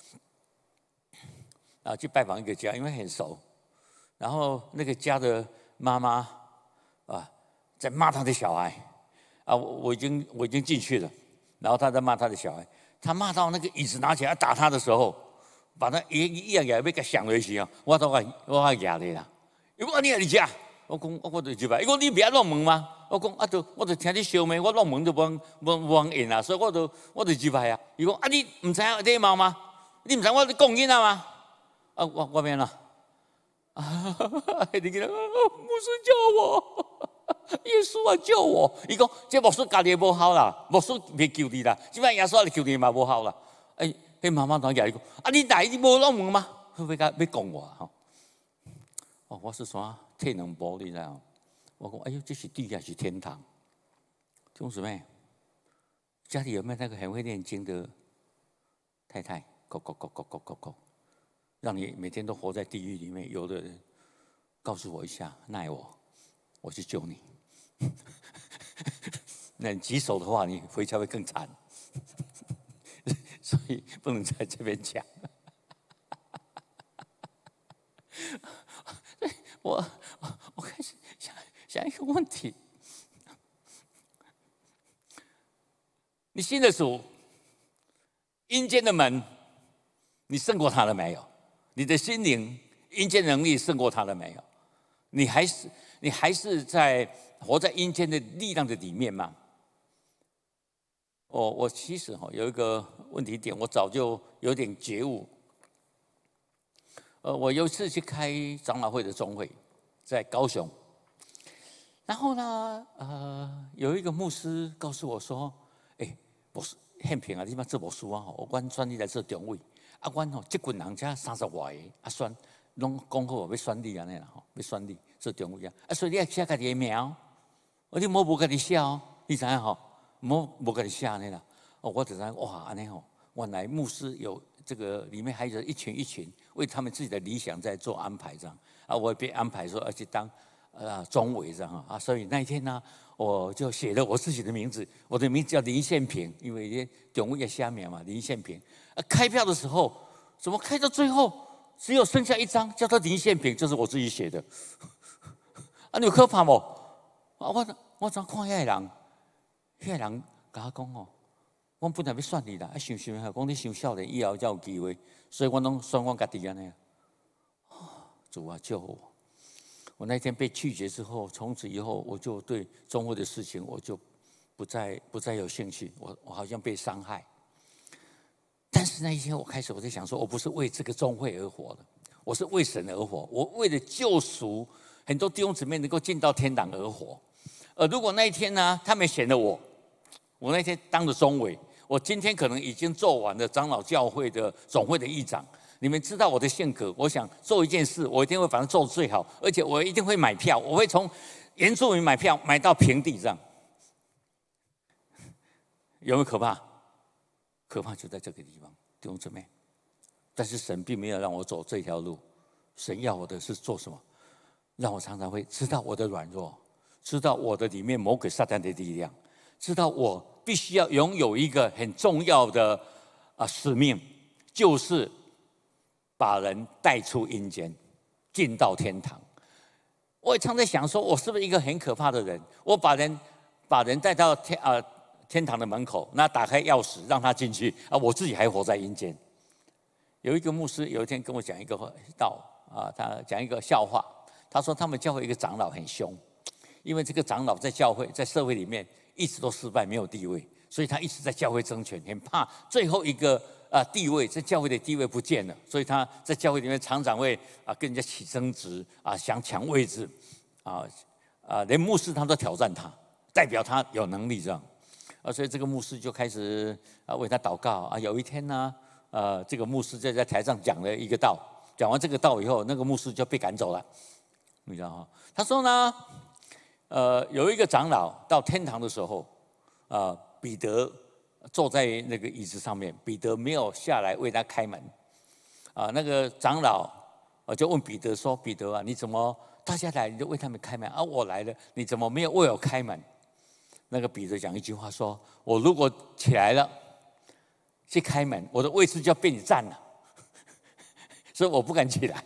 Speaker 4: 去拜访一个家，因为很熟，然后那个家的妈妈在骂他的小孩我已经进去了，然后他在骂他的小孩，他骂到那个椅子拿起来要打他的时候，把那一样要给响回去我压你啦，伊讲你也家，我讲我就去吧，伊讲你不要弄门吗？我讲我就听你笑咩，我弄门都无应啊，所以我就去吧伊讲你唔知礼貌吗？你唔知我讲囡仔吗？我免了。你记得牧师救我，耶稣救我。伊讲这牧师家己无效啦，牧师袂救你啦，即摆耶稣来救你嘛无效啦。迄妈妈当家伊讲你来你无弄门吗？要讲我我是说退两步你知道？我讲哎呦，这是地狱还是天堂？弟兄姊妹，家里有没有那个很会念经的太太？go，让你每天都活在地狱里面。有的人告诉我一下，奈我去救你。那你棘手的话，你回家会更惨。所以不能在这边讲。我开始想一个问题： 你信了主，阴间的门，你胜过他了没有？你的心灵阴间能力胜过他了没有？你还是在活在阴间的力量的里面吗？我其实有一个问题点，我早就有点觉悟。我有一次去开长老会的中会，在高雄。然后呢，有一个牧师告诉我说：“牧师，很平啊，你嘛做牧师啊，我选你来做中委。阮这群人才30外个，选拢讲好要选你安尼啦，要选你做中委啊。所以你要写家己的名，你莫无家己写哦，你知影吼？莫家己写安尼啦。我就知哇，安尼吼，原来牧师有这个里面还有一群为他们自己的理想在做安排这样我也被安排说而且当中委这样所以那一天呢，我就写了我自己的名字，我的名字叫林宪平，因为中委也下面嘛，林宪平。开票的时候，怎么开到最后只有剩下一张，叫做林宪平，就是我自己写的。你有可怕不？我怎看那个人，跟我讲我本来要选你啦，想讲你伤少年，以后才有机会，所以我拢选我家己安尼。主啊，救我！我那天被拒绝之后，从此以后我就对中会的事情我就不再有兴趣，我好像被伤害。但是那一天我开始我在想说，我不是为这个中会而活的，我是为神而活，我为了救赎很多弟兄姊妹能够进到天堂而活。如果那一天呢，他们选了我那天当了中委。我今天可能已经做完了长老教会的总会的议长，你们知道我的性格，我想做一件事，我一定会把它做最好，而且我一定会买票，我会从原住民买票买到平地上。有没有可怕？可怕就在这个地方，弟兄姊妹。但是神并没有让我走这条路，神要我的是做什么？让我常常会知道我的软弱，知道我的里面魔鬼撒旦的力量，知道我必须要拥有一个很重要的使命，就是把人带出阴间，进到天堂。我也常在想说，我是不是一个很可怕的人？我把人带到天堂的门口，那打开钥匙让他进去我自己还活在阴间。有一个牧师有一天跟我讲一个道他讲一个笑话，他说他们教会一个长老很凶，因为这个长老在教会在社会里面一直都失败，没有地位，所以他一直在教会争权，很怕最后一个地位，在教会的地位不见了，所以他在教会里面常常会跟人家起争执想抢位置连牧师他都挑战他，代表他有能力这样所以这个牧师就开始为他祷告有一天呢这个牧师就在台上讲了一个道，讲完这个道以后，那个牧师就被赶走了，你知道吗？他说呢有一个长老到天堂的时候彼得坐在那个椅子上面，彼得没有下来为他开门那个长老就问彼得说：“彼得你怎么大家来你就为他们开门我来了，你怎么没有为我开门？”那个彼得讲一句话说：“我如果起来了去开门，我的位置就要被你占了，所以我不敢起来。”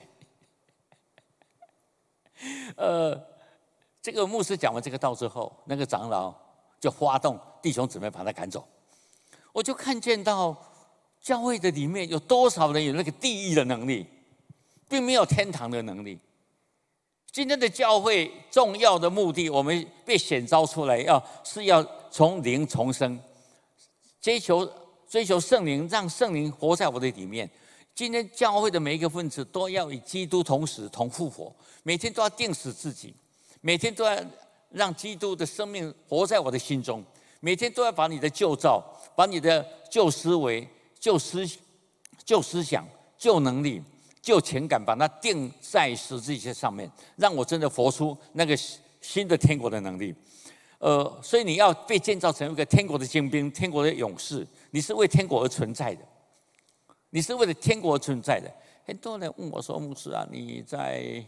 Speaker 4: 这个牧师讲完这个道之后，那个长老就发动弟兄姊妹把他赶走。我就看见到教会的里面有多少人有那个地狱的能力，并没有天堂的能力。今天的教会重要的目的，我们被选召出来是要从灵重生，追求圣灵，让圣灵活在我的里面。今天教会的每一个分子都要与基督同死同复活，每天都要定死自己，每天都要让基督的生命活在我的心中，每天都要把你的旧造，把你的旧思维、旧思想、旧能力、旧情感，把它定在十字架上面，让我真的活出那个新的天国的能力。所以你要被建造成一个天国的精兵，天国的勇士，你是为天国而存在的，你是为了天国而存在的。很多人问我说：“牧师你在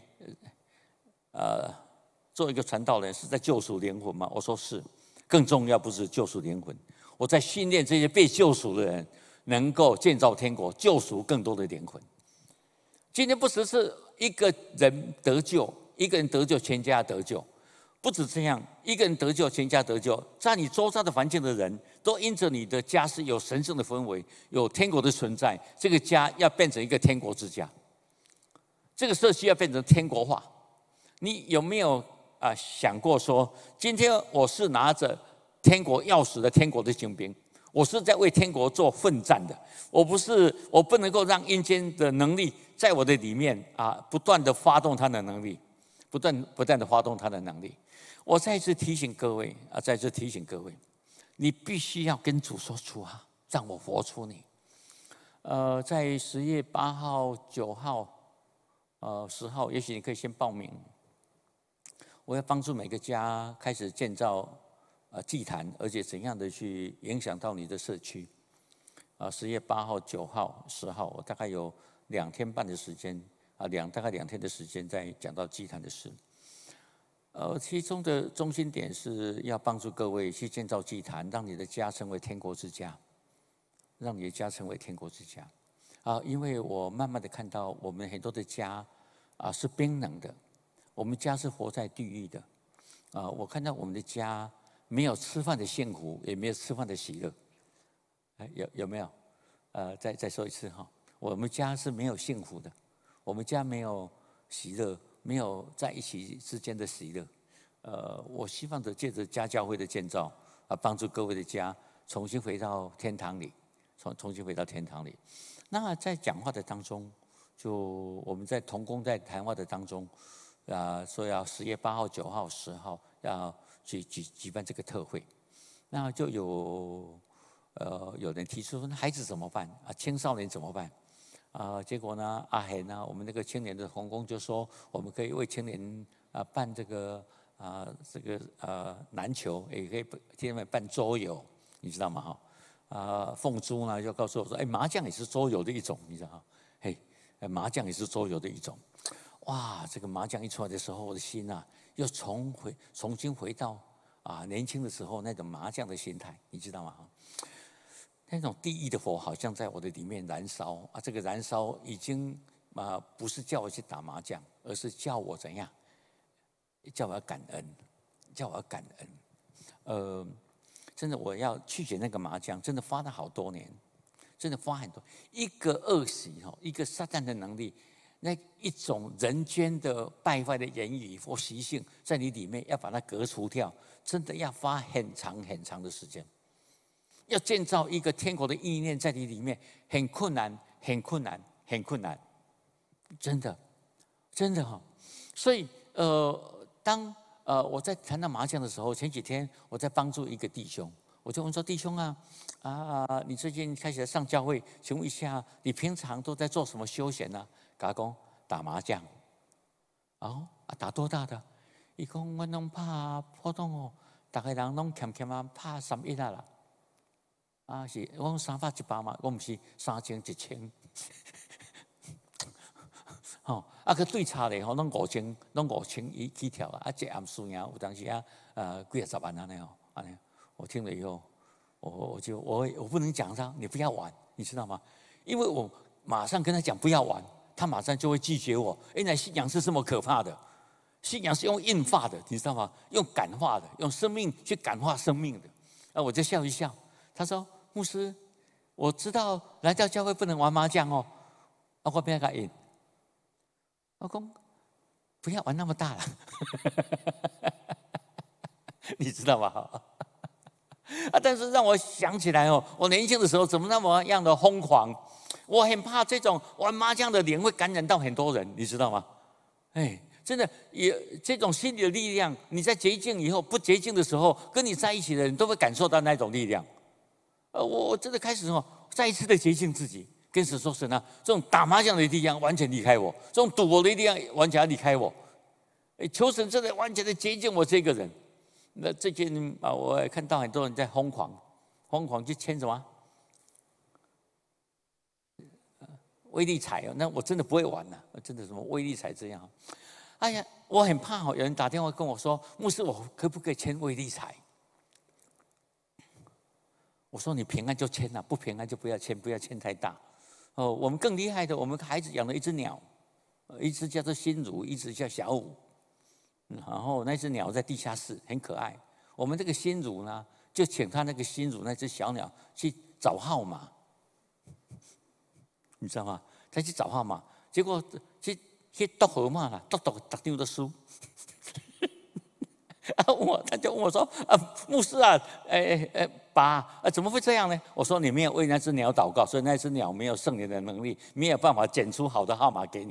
Speaker 4: 做一个传道人，是在救赎灵魂吗？”我说是，更重要不是救赎灵魂，我在训练这些被救赎的人，能够建造天国，救赎更多的灵魂。今天不只是一个人得救，一个人得救，全家得救。 不止这样，一个人得救，全家得救，在你周遭的环境的人都因着你的家是有神圣的氛围，有天国的存在，这个家要变成一个天国之家，这个社区要变成天国化。你有没有想过说，今天我是拿着天国钥匙的天国的精兵，我是在为天国做奋战的，我不能够让阴间的能力在我的里面不断的发动他的能力，不断的发动他的能力。我再次提醒各位你必须要跟主说，主啊，让我活出你。在10月8号、9号、10号，也许你可以先报名。我要帮助每个家开始建造祭坛，而且怎样的去影响到你的社区。10月8号、9号、10号，我大概有2天半的时间，大概2天的时间在讲到祭坛的事。其中的中心点是要帮助各位去建造祭坛，让你的家成为天国之家，让你的家成为天国之家。因为我慢慢的看到我们很多的家是冰冷的，我们家是活在地狱的。我看到我们的家没有吃饭的幸福，也没有吃饭的喜乐。有没有？再说一次哈，我们家是没有幸福的，我们家没有喜乐，没有在一起之间的喜乐。我希望借着家教会的建造帮助各位的家重新回到天堂里，重新回到天堂里。那在讲话的当中，就我们在同工在谈话的当中，说要10月8号、9号、10号要去举办这个特会，那就有人提出说，那孩子怎么办青少年怎么办结果呢，阿贤呢，我们那个青年的同工就说，我们可以为青年办这个篮球，也可以替他们办桌游，你知道吗？凤珠呢就告诉我说，麻将也是桌游的一种，你知道吗？麻将也是桌游的一种。哇，这个麻将一出来的时候，我的心又重新回到年轻的时候那种麻将的心态，你知道吗？那种地狱的火好像在我的里面燃烧这个燃烧已经不是叫我去打麻将，而是叫我怎样？叫我要感恩，叫我要感恩。真的我要拒绝那个麻将，真的花了好多年，真的花很多。一个恶习一个撒旦的能力，那一种人间的败坏的言语或习性，在你里面要把它革除掉，真的要花很长很长的时间。要建造一个天国的意念在你里面，很困难，很困难，很困难，真的，真的所以当我在谈到麻将的时候，前几天我在帮助一个弟兄，我就问说：弟兄你最近开始上教会，请问一下，你平常都在做什么休闲呢？他说打麻将。打多大的？他说我拢打普通大概人拢欠欠打31啦。是我讲300、100嘛，我不是3000、1000。佮对差咧，拢5000起跳一暗输赢有当时几10万安尼我听了以后，我不能讲他，你不要玩，你知道吗？因为我马上跟他讲不要玩，他马上就会拒绝我。原来信仰是这么可怕的，信仰是用硬化的，你知道吗？用感化的，用生命去感化生命的。我就笑一笑，他说。牧师，我知道来到教会不能玩麻将我不要他赢。我说不要玩那么大了，你知道吗？但是让我想起来我年轻的时候怎么那么样的疯狂，我很怕这种玩麻将的灵会感染到很多人，你知道吗？真的这种心理的力量，你在洁净以后，不洁净的时候，跟你在一起的人都会感受到那种力量。我真的开始再一次的洁净自己，跟神说：神这种打麻将的力量完全离开我，这种赌博的力量完全要离开我。求神真的完全的洁净我这个人。那最近我也看到很多人在疯狂去签什么威力彩那我真的不会玩真的什么威力彩这样。哎呀，我很怕有人打电话跟我说：牧师，我可不可以签威力彩？我说你平安就签不平安就不要签，不要签太大。我们更厉害的，我们孩子养了一只鸟，一只叫做心如，一只叫小五。 然后那只鸟在地下室很可爱。我们这个新竹呢，就请他那个新竹那只小鸟去找号码，你知道吗？他去找号码，结果去读号码啦，读逐张的书。他就问我说：“牧师啊，爸，怎么会这样呢？”我说：“你没有为那只鸟祷告，所以那只鸟没有圣灵的能力，没有办法捡出好的号码给你。”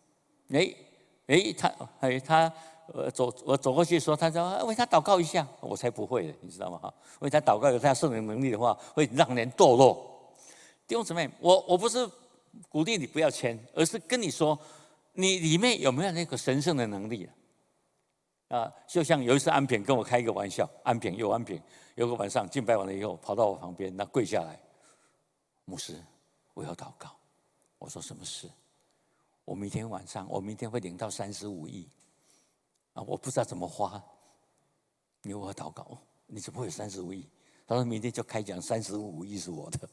Speaker 4: 我走过去说，他说为他祷告一下，我才不会的，你知道吗？为他祷告有他圣灵能力的话，会让人堕落。弟兄姊妹，我不是鼓励你不要签，而是跟你说，你里面有没有那个神圣的能力就像有一次安平跟我开一个玩笑，安平有个晚上敬拜完了以后，跑到我旁边，那跪下来，牧师，我要祷告。我说什么事？我明天会领到35亿。我不知道怎么花，你为我祷告，你怎么会有35亿？他说明天就开讲35亿是我的。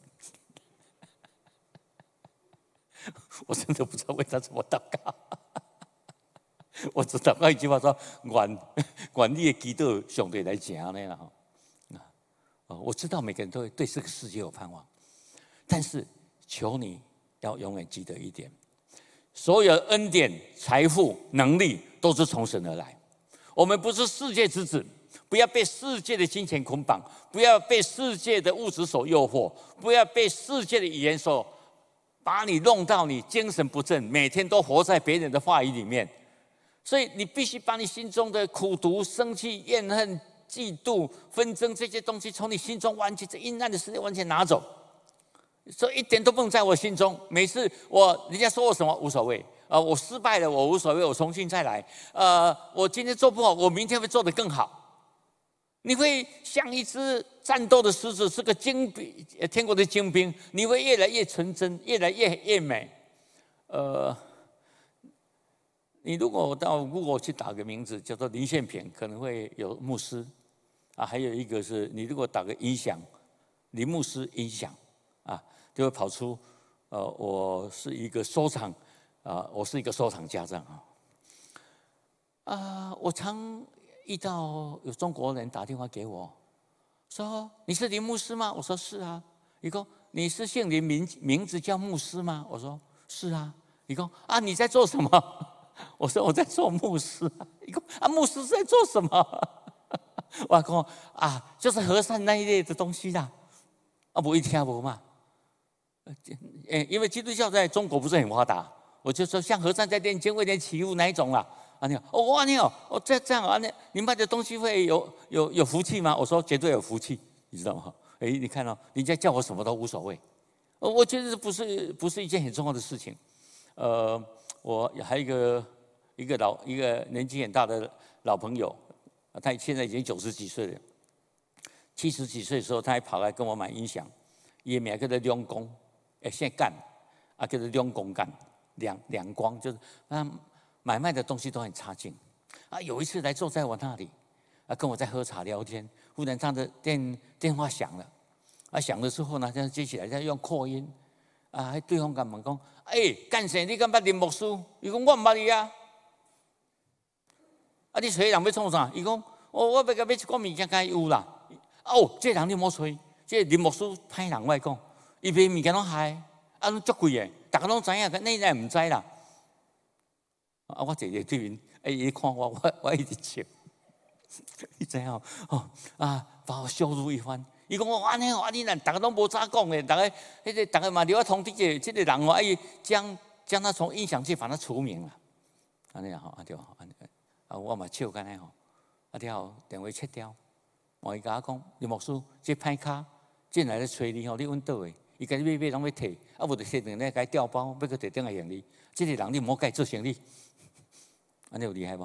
Speaker 4: 我真的不知道为他怎么祷告，我只祷告一句话说：愿你的祈祷上帝来成呢啦。我知道每个人都会对这个世界有盼望，但是求你要永远记得一点。所有恩典、财富、能力都是从神而来。我们不是世界之子，不要被世界的金钱捆绑，不要被世界的物质所诱惑，不要被世界的语言所把你弄到你精神不振，每天都活在别人的话语里面。所以你必须把你心中的苦毒、生气、怨恨、嫉妒、纷争这些东西从你心中完全，这阴暗的世界完全拿走。所以一点都不能在我心中。每次人家说我什么无所谓，我失败了我无所谓，我重新再来。我今天做不好，我明天会做得更好。你会像一只战斗的狮子，是个精兵，天国的精兵。你会越来越纯真，越来越美。你如果到 Google 去打个名字叫做林宪平，可能会有牧师还有一个是你如果打个音响，林牧师音响就会跑出我是一个收藏我是一个收藏家这样我常遇到有中国人打电话给我，说你是林牧师吗？我说是啊。你说你是姓林，名字叫牧师吗？我说是啊。你说你在做什么？我说我在做牧师。你说牧师在做什么？我说就是和善那一类的东西啦。不一听不嘛。因为基督教在中国不是很发达，我就说像和尚在念经为人祈福那一种啦。这样你卖的东西会有福气吗？我说绝对有福气，你知道吗？你看人家叫我什么都无所谓。我觉得不是一件很重要的事情。我还有一个年纪很大的老朋友，他现在已经90几岁了。70几岁的时候，他还跑来跟我买音响，也名叫做亮光，现在干叫做亮光干，两光，就是买卖的东西都很差劲。有一次来坐在我那里，跟我在喝茶聊天，忽然他的电话响了，响了之后呢，他接起来，他用扩音，对方敢问讲，干啥？你敢捌林牧师？伊讲我唔捌你啊。你找人要创啥？伊讲我要甲买一罐物件，该有啦。这人你莫吹，这林牧师歹人，我讲，伊卖物件拢害，拢足贵的，大家拢知影，你乃唔知啦。我坐在对面，伊看我一直笑，你知影把我羞辱一番。伊讲安尼你若大家拢无早讲的，大家嘛留我通知这个人将他从音响界把他除名了。安尼对吧？我嘛笑干呢电话切掉。我伊甲我讲，林牧师，这歹卡进来咧找你你阮倒的？伊甲你买拢要摕，无就摕两个甲伊调包，要去摕顶个行李。这个人你莫甲伊做生意，安尼有厉害无？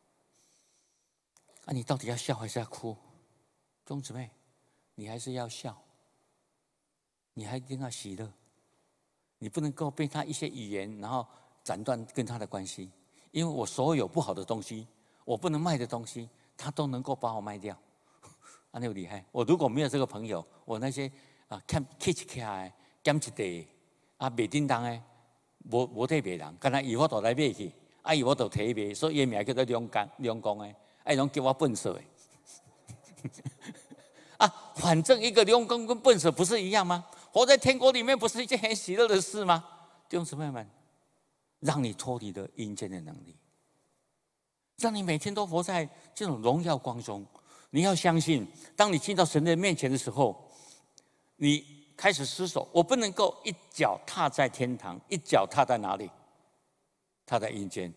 Speaker 4: 你到底要笑还是要哭？弟兄姊妹，你还是要笑，你还一定要喜乐，你不能够被他一些语言然后斩断跟他的关系。因为我所有不好的东西，我不能卖的东西，他都能够把我卖掉。安尼有厉害！我如果没有这个朋友，我那些看起来减一地卖叮当的，无得卖人，干那以后都来买去， 伊我就提卖，所以伊名叫做两公的，拢叫我笨蛇的。啊，反正一个两公跟笨蛇不是一样吗？活在天国里面不是一件很喜乐的事吗？弟兄姊妹们，让你脱离了阴间的能力，让你每天都活在这种荣耀光中。你要相信，当你进到神的面前的时候，你开始失守。我不能够一脚踏在天堂，一脚踏在哪里？踏在阴间。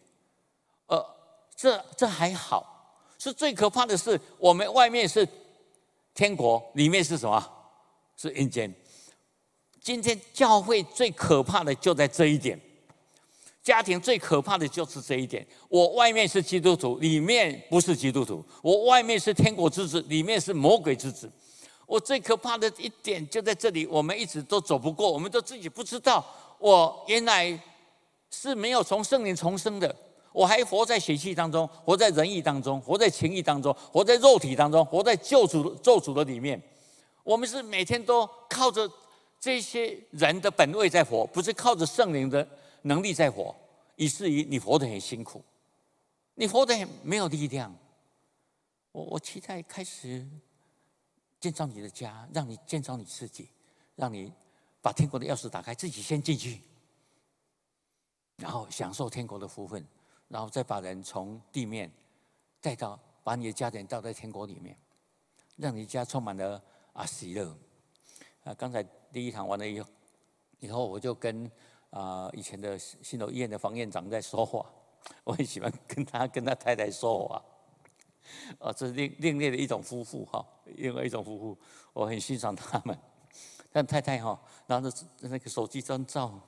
Speaker 4: 这还好，是最可怕的是，我们外面是天国，里面是什么？是阴间。今天教会最可怕的就在这一点，家庭最可怕的就是这一点。我外面是基督徒，里面不是基督徒；我外面是天国之子，里面是魔鬼之子。我最可怕的一点就在这里，我们一直都走不过，我们都自己不知道，我原来是没有从圣灵重生的，我还活在血气当中，活在人意当中，活在情意当中，活在肉体当中，活在咒诅的里面。我们是每天都靠着这些人的本位在活，不是靠着圣灵的能力在活，以至于你活得很辛苦，你活得很没有力量。我期待开始建造你的家，让你建造你自己，让你把天国的钥匙打开，自己先进去，然后享受天国的福分，然后再把人从地面带到，把你的家人带到天国里面，让你家充满了喜乐。刚才第一堂完了以后，我就跟以前的新楼医院的房院长在说话，我很喜欢跟他太太说话。这是另类的一种夫妇哈，另外一种夫妇，我很欣赏他们。但太太哈，拿着那个手机照，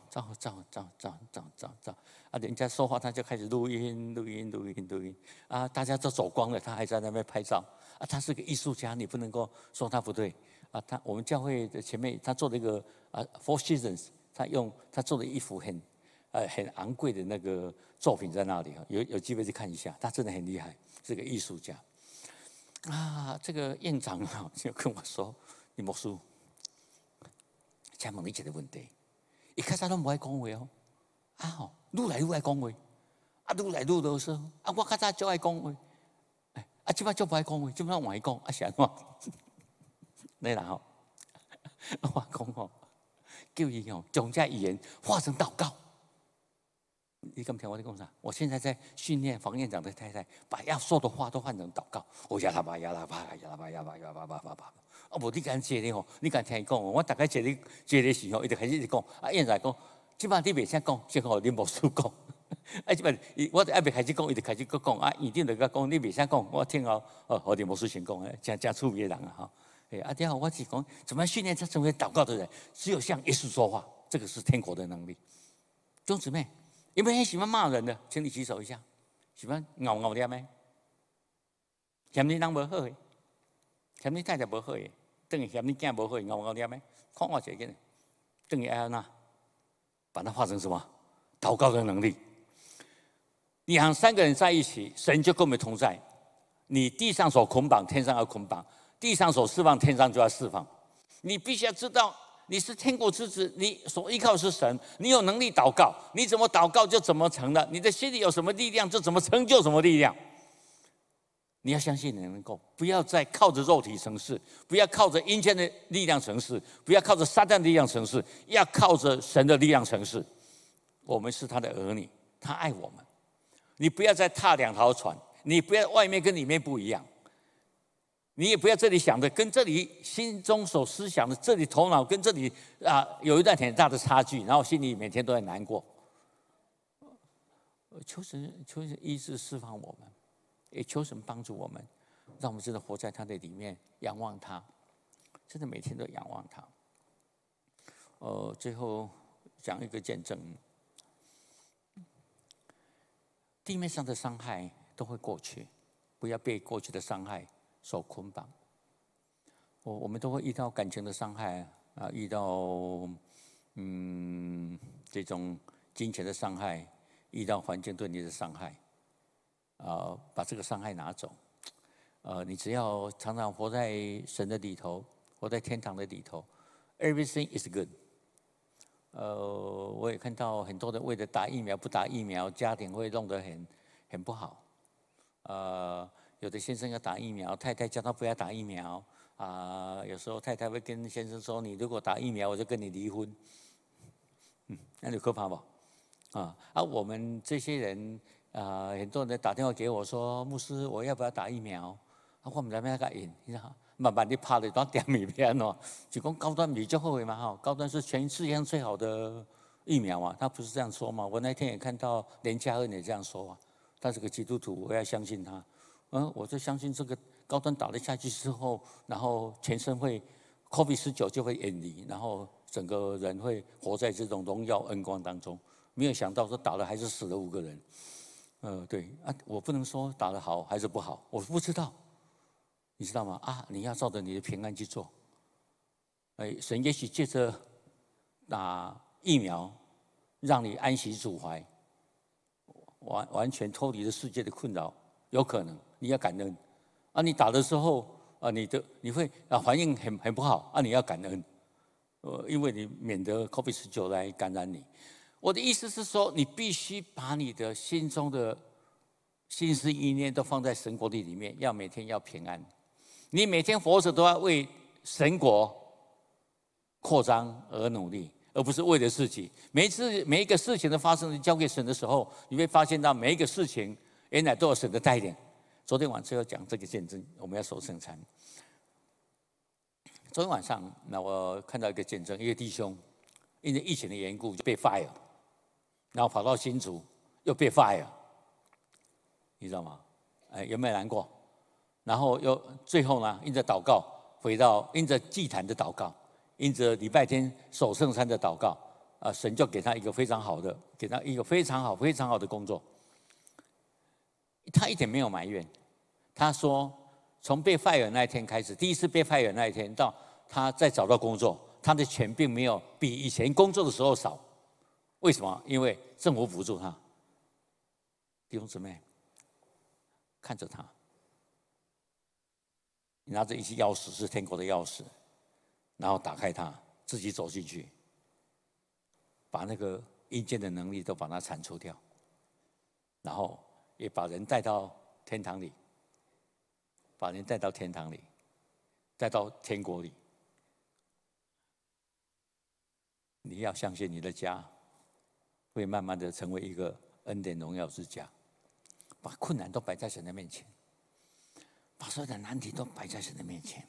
Speaker 4: 人家说话他就开始录音大家都走光了，他还在那边拍照他是个艺术家，你不能够说他不对我们教会的前面他做了一个Four Seasons， 他做了一幅很昂贵的那个作品在那里有机会去看一下，他真的很厉害，是个艺术家这个院长就跟我说：“李牧师，请问你一个问题，一开始都不爱讲话愈来愈爱讲话愈来愈啰嗦我较早就爱讲话现在就不爱讲话，现在换伊讲是安怎？你啦我讲叫伊将这语言化成祷告。你敢听我在讲啥？我现在在训练房院长的太太，把要说的话都换成祷告。呀啦吧，无你敢接的你敢听伊讲我大概接的时候，伊就开始一直讲院长讲，即摆你袂使讲，先互林牧师讲。即摆我还袂开始讲，伊就开始讲院长就甲讲，你袂使讲，我听互林牧师先讲真趣味的人然后我只讲，怎么训练他成为祷告的人？只有向耶稣说话，这个是天国的能力。弟兄姊妹，有没有很喜欢骂人的？请你举手一下。喜欢咬念的，嫌你人无好的，嫌你太太无好的，等于嫌你囝无好的，咬念的，看我一个，等于爱安那，把它化成什么？祷告的能力。你和3个人在一起，神就跟我们同在。你地上所捆绑，天上要捆绑。地上所释放，天上就要释放。你必须要知道，你是天国之子，你所依靠的是神，你有能力祷告，你怎么祷告就怎么成了。你的心里有什么力量，就怎么成就什么力量。你要相信你能够，不要再靠着肉体成事，不要靠着阴间的力量成事，不要靠着撒旦的力量成事，要靠着神的力量成事。我们是他的儿女，他爱我们。你不要再踏2条船，你不要外面跟里面不一样。你也不要这里想的跟这里心中所思想的，这里头脑跟这里有一段很大的差距，然后心里每天都很难过。求神医治释放我们，也求神帮助我们，让我们真的活在他的里面，仰望他，真的每天都仰望他。最后讲一个见证，地面上的伤害都会过去，不要被过去的伤害所捆绑。我们都会遇到感情的伤害遇到这种金钱的伤害，遇到环境对你的伤害把这个伤害拿走你只要常常活在神的里头，活在天堂的里头 ，everything is good。 我也看到很多人为了打疫苗不打疫苗，家庭会弄得很不好。有的先生要打疫苗，太太叫他不要打疫苗有时候太太会跟先生说：“你如果打疫苗，我就跟你离婚。”那就可怕吧？我们这些人很多人打电话给我说：“牧师，我要不要打疫苗？”我唔知咩个应，你知道？慢慢地拍了当点米片哦，就讲高端比较好嘛哈，高端是全世界上最好的疫苗啊，他不是这样说吗？我那天也看到连嘉恩也这样说啊，他是个基督徒，我要相信他。我就相信这个高端打了下去之后，然后全身会 COVID-19 就会远离，然后整个人会活在这种荣耀恩光当中。没有想到说打了还是死了5个人。对我不能说打得好还是不好，我不知道。你知道吗？你要照着你的平安去做。神也许借着打疫苗，让你安息主怀，完全脱离了世界的困扰，有可能你要感恩。你打的时候你会反应很不好你要感恩，因为你免得 COVID-19 来感染你。我的意思是说，你必须把你的心中的心思意念都放在神国里面，要每天要平安。你每天活着都要为神国扩张而努力，而不是为了自己。每一个事情的发生，交给神的时候，你会发现到每一个事情原来都有神的带领。昨天晚上要讲这个见证，我们要守圣餐。昨天晚上，我看到一个见证，一个弟兄因为疫情的缘故就被 fire， 然后跑到新竹又被 fire， 你知道吗？有没有难过？然后又最后呢，因着祷告回到，因着祭坛的祷告，因着礼拜天守圣餐的祷告，神就给他一个非常好的，给他一个非常好的工作。他一点没有埋怨，他说从被 fire 那一天开始，第一次被 fire 那一天到他再找到工作，他的钱并没有比以前工作的时候少。为什么？因为政府补助他。弟兄姊妹，看着他。你拿着一些钥匙，是天国的钥匙，然后打开它，自己走进去，把那个阴间的能力都把它铲除掉，然后也把人带到天堂里，把人带到天堂里，带到天国里。你要相信你的家会慢慢的成为一个恩典荣耀之家，把困难都摆在神的面前。把所有的难题都摆在神的面前。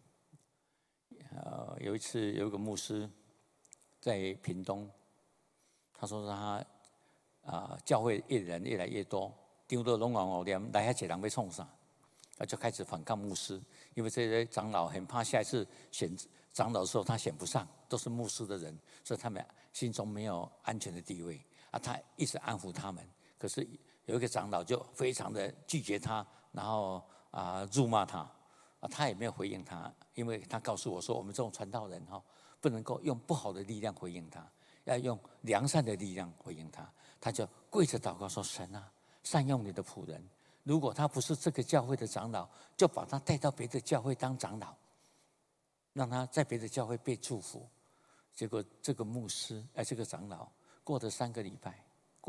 Speaker 4: 有一次，有一个牧师在屏东，他说他教会人越来越多，丢到龙王念来遐一人要创啥，就开始反抗牧师，因为这些长老很怕下一次选长老的时候他选不上，都是牧师的人，所以他们心中没有安全的地位他一直安抚他们，可是有一个长老就非常的拒绝他，然后辱骂他，他也没有回应他，因为他告诉我说，我们这种传道人不能够用不好的力量回应他，要用良善的力量回应他。他就跪着祷告说：“神啊，善用你的仆人，如果他不是这个教会的长老，就把他带到别的教会当长老，让他在别的教会被祝福。”结果这个牧师这个长老过了3个礼拜，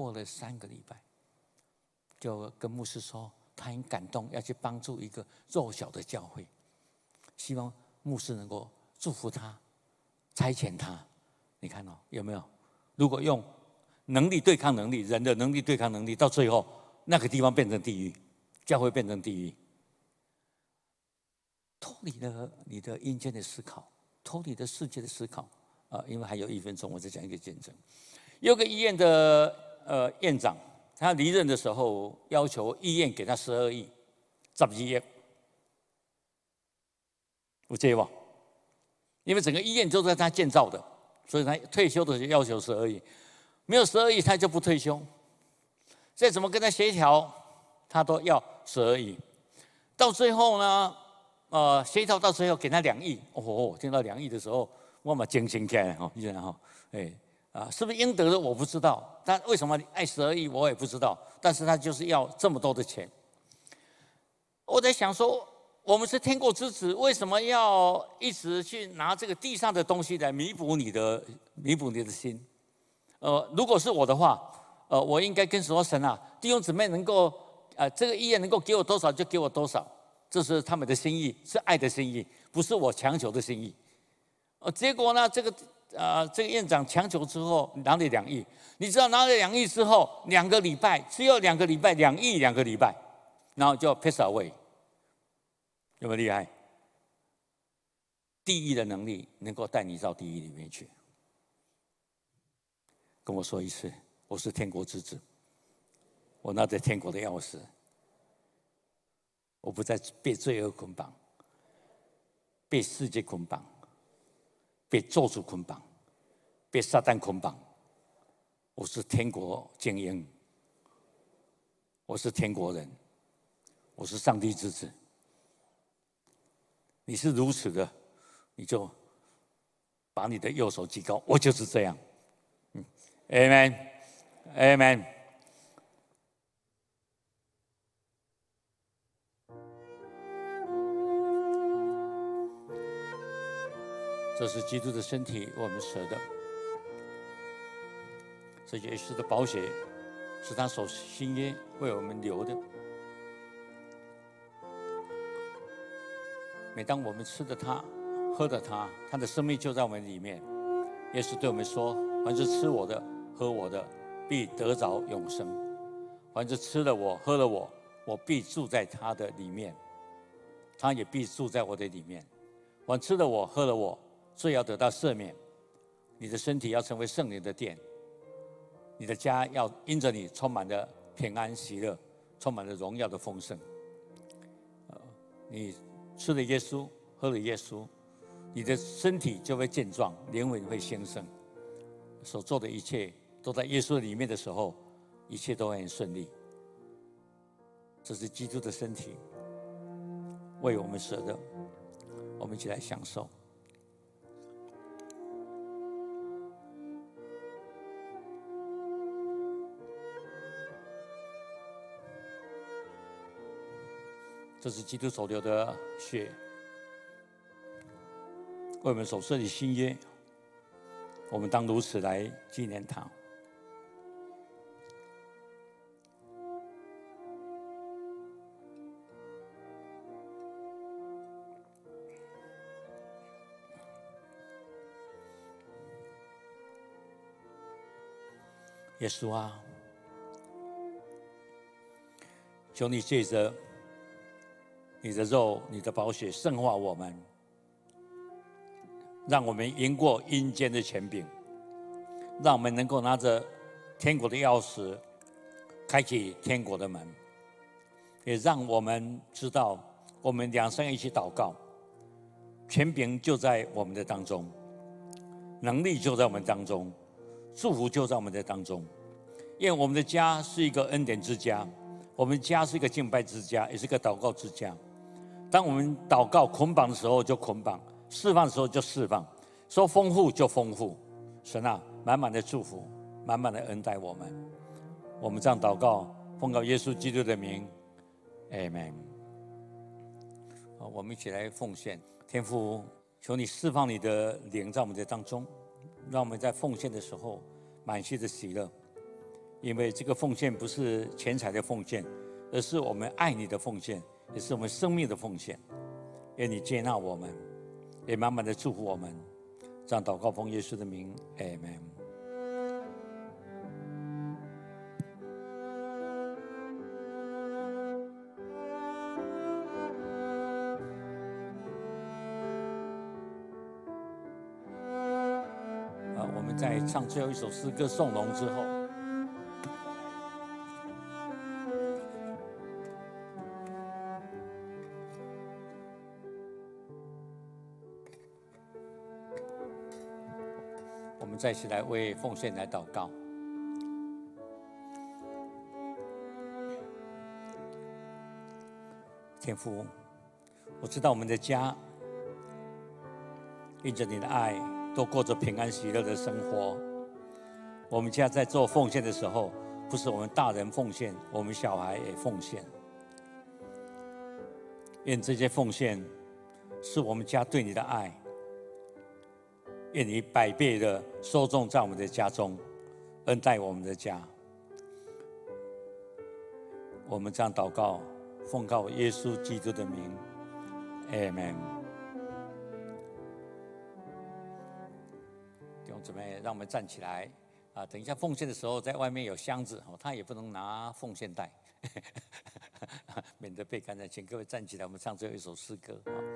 Speaker 4: 就跟牧师说，他很感动，要去帮助一个弱小的教会，希望牧师能够祝福他，差遣他。你看有没有？如果用能力对抗能力，人的能力对抗能力，到最后那个地方变成地狱，教会变成地狱。脱离了你的阴间的思考，脱离了世界的思考因为还有1分钟，我再讲一个见证。有个医院的院长，他离任的时候要求医院给他12亿，12亿，有这吗？因为整个医院都在他建造的，所以他退休的时候要求12亿，没有12亿他就不退休。再怎么跟他协调，他都要12亿。到最后呢，协调到最后给他2亿。听到2亿的时候，我嘛惊醒起来你知道是不是应得的我不知道，但为什么爱12亿我也不知道，但是他就是要这么多的钱。我在想说， 我们是天国之子，为什么要一直去拿这个地上的东西来弥补你的心？如果是我的话，我应该跟神啊，弟兄姊妹能够这个医院能够给我多少就给我多少，这是他们的心意，是爱的心意，不是我强求的心意。结果呢，这个院长强求之后拿了2亿，你知道拿了2亿之后，2个礼拜，只有2个礼拜，2亿2个礼拜，然后就 pass away， 有没有厉害？地狱的能力能够带你到地狱里面去。跟我说一次，我是天国之子，我拿着天国的钥匙，我不再被罪恶捆绑，被世界捆绑，被咒诅捆绑，被撒旦捆绑。我是天国精英，我是天国人，我是上帝之子。你是如此的，你就把你的右手举高，我就是这样。Amen， Amen。这是基督的身体，我们舍的。这耶稣的宝血是他守新约为我们流的。每当我们吃的它，喝的它，它的生命就在我们里面。耶稣对我们说：“凡是吃我的、喝我的，必得着永生；凡是吃了我、喝了我，我必住在他的里面，他也必住在我的里面。凡吃了我、喝了我，罪要得到赦免。你的身体要成为圣灵的殿，你的家要因着你充满了平安喜乐，充满了荣耀的丰盛。你吃了耶稣，喝了耶稣，你的身体就会健壮，灵魂会兴盛。所做的一切都在耶稣里面的时候，一切都会很顺利。这是基督的身体，为我们舍的，我们一起来享受。这是基督所流的血，为我们所设立新约，我们当如此来纪念他。耶稣啊，求你借着你的肉、你的宝血圣化我们，让我们赢过阴间的权柄，让我们能够拿着天国的钥匙，开启天国的门，也让我们知道，我们两三个一起祷告，权柄就在我们的当中，能力就在我们当中，祝福就在我们的当中。因为我们的家是一个恩典之家，我们家是一个敬拜之家，也是一个祷告之家。当我们祷告捆绑的时候就捆绑，释放的时候就释放，说丰富就丰富。神啊，满满的祝福，满满的恩待我们。我们这样祷告，奉告耶稣基督的名 ，Amen。我们一起来奉献。天父，求你释放你的灵在我们的当中，让我们在奉献的时候满心的喜乐。因为这个奉献不是钱财的奉献，而是我们爱你的奉献，也是我们生命的奉献。愿你接纳我们，也满满的祝福我们。这样祷告奉耶稣的名 ，Amen。我们在唱最后一首诗歌《颂龙》之后，我们再一起来为奉献来祷告。天父，我知道我们的家因着你的爱都过着平安喜乐的生活。我们家在做奉献的时候，不是我们大人奉献，我们小孩也奉献。 愿这些奉献是我们家对你的爱，愿你100倍的收种在我们的家中，恩待我们的家。我们这样祷告，奉告耶稣基督的名 ，Amen。弟兄姊妹，让我们站起来啊！等一下奉献的时候，在外面有箱子，他也不能拿奉献袋，免得被感染。请各位站起来，我们唱最后一首诗歌。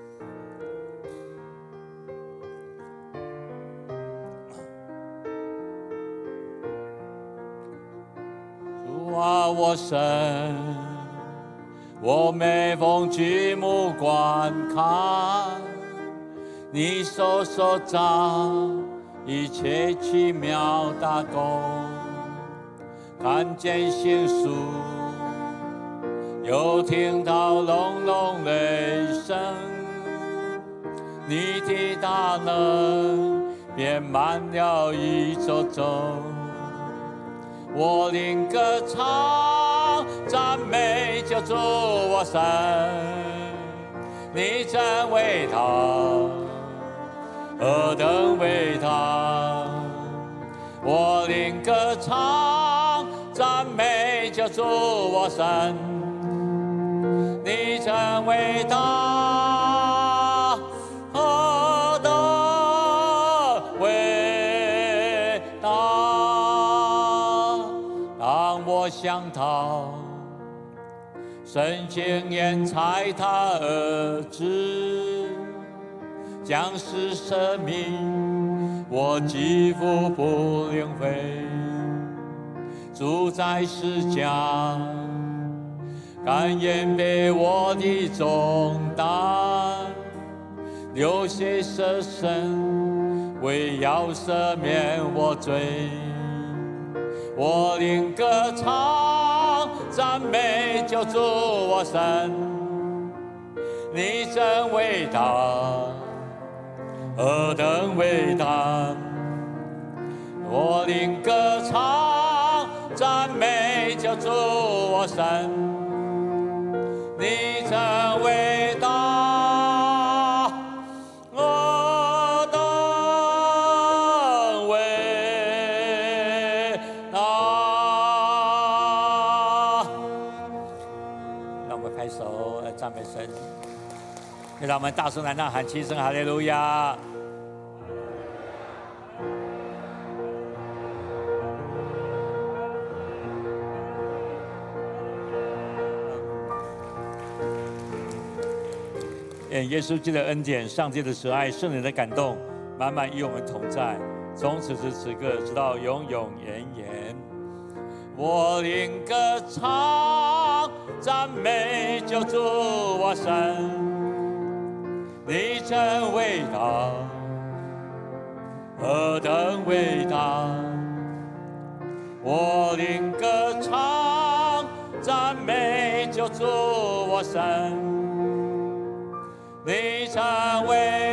Speaker 4: 主啊，我神，我每逢举目观看，你手掌一切奇妙大功，看见星宿，又听到隆隆雷声，你的大能遍满了宇宙中。我灵歌唱，赞美救主我神，你真伟大，何等伟大！我灵歌唱，赞美救主我神，你真伟大，何等伟大！当我想到神经验猜他而至，将是生命，我肌肤不领会，主在世家，甘愿背我的重担，流血舍身，为要赦免我罪。我灵歌唱，赞美救主我神，你真伟大，何等伟大！我灵歌唱，赞美救主我神，你真伟大，何等伟大！让我们拍手来赞美神。让我们大声来呐喊7声哈利路亚！愿耶稣基督的恩典、上帝的慈爱、圣灵的感动，满满与我们同在，从此时此刻直到永永远远。我灵歌唱，赞美救主我神。你真伟大，何等伟大！我灵歌唱，赞美救主我神，你真伟大。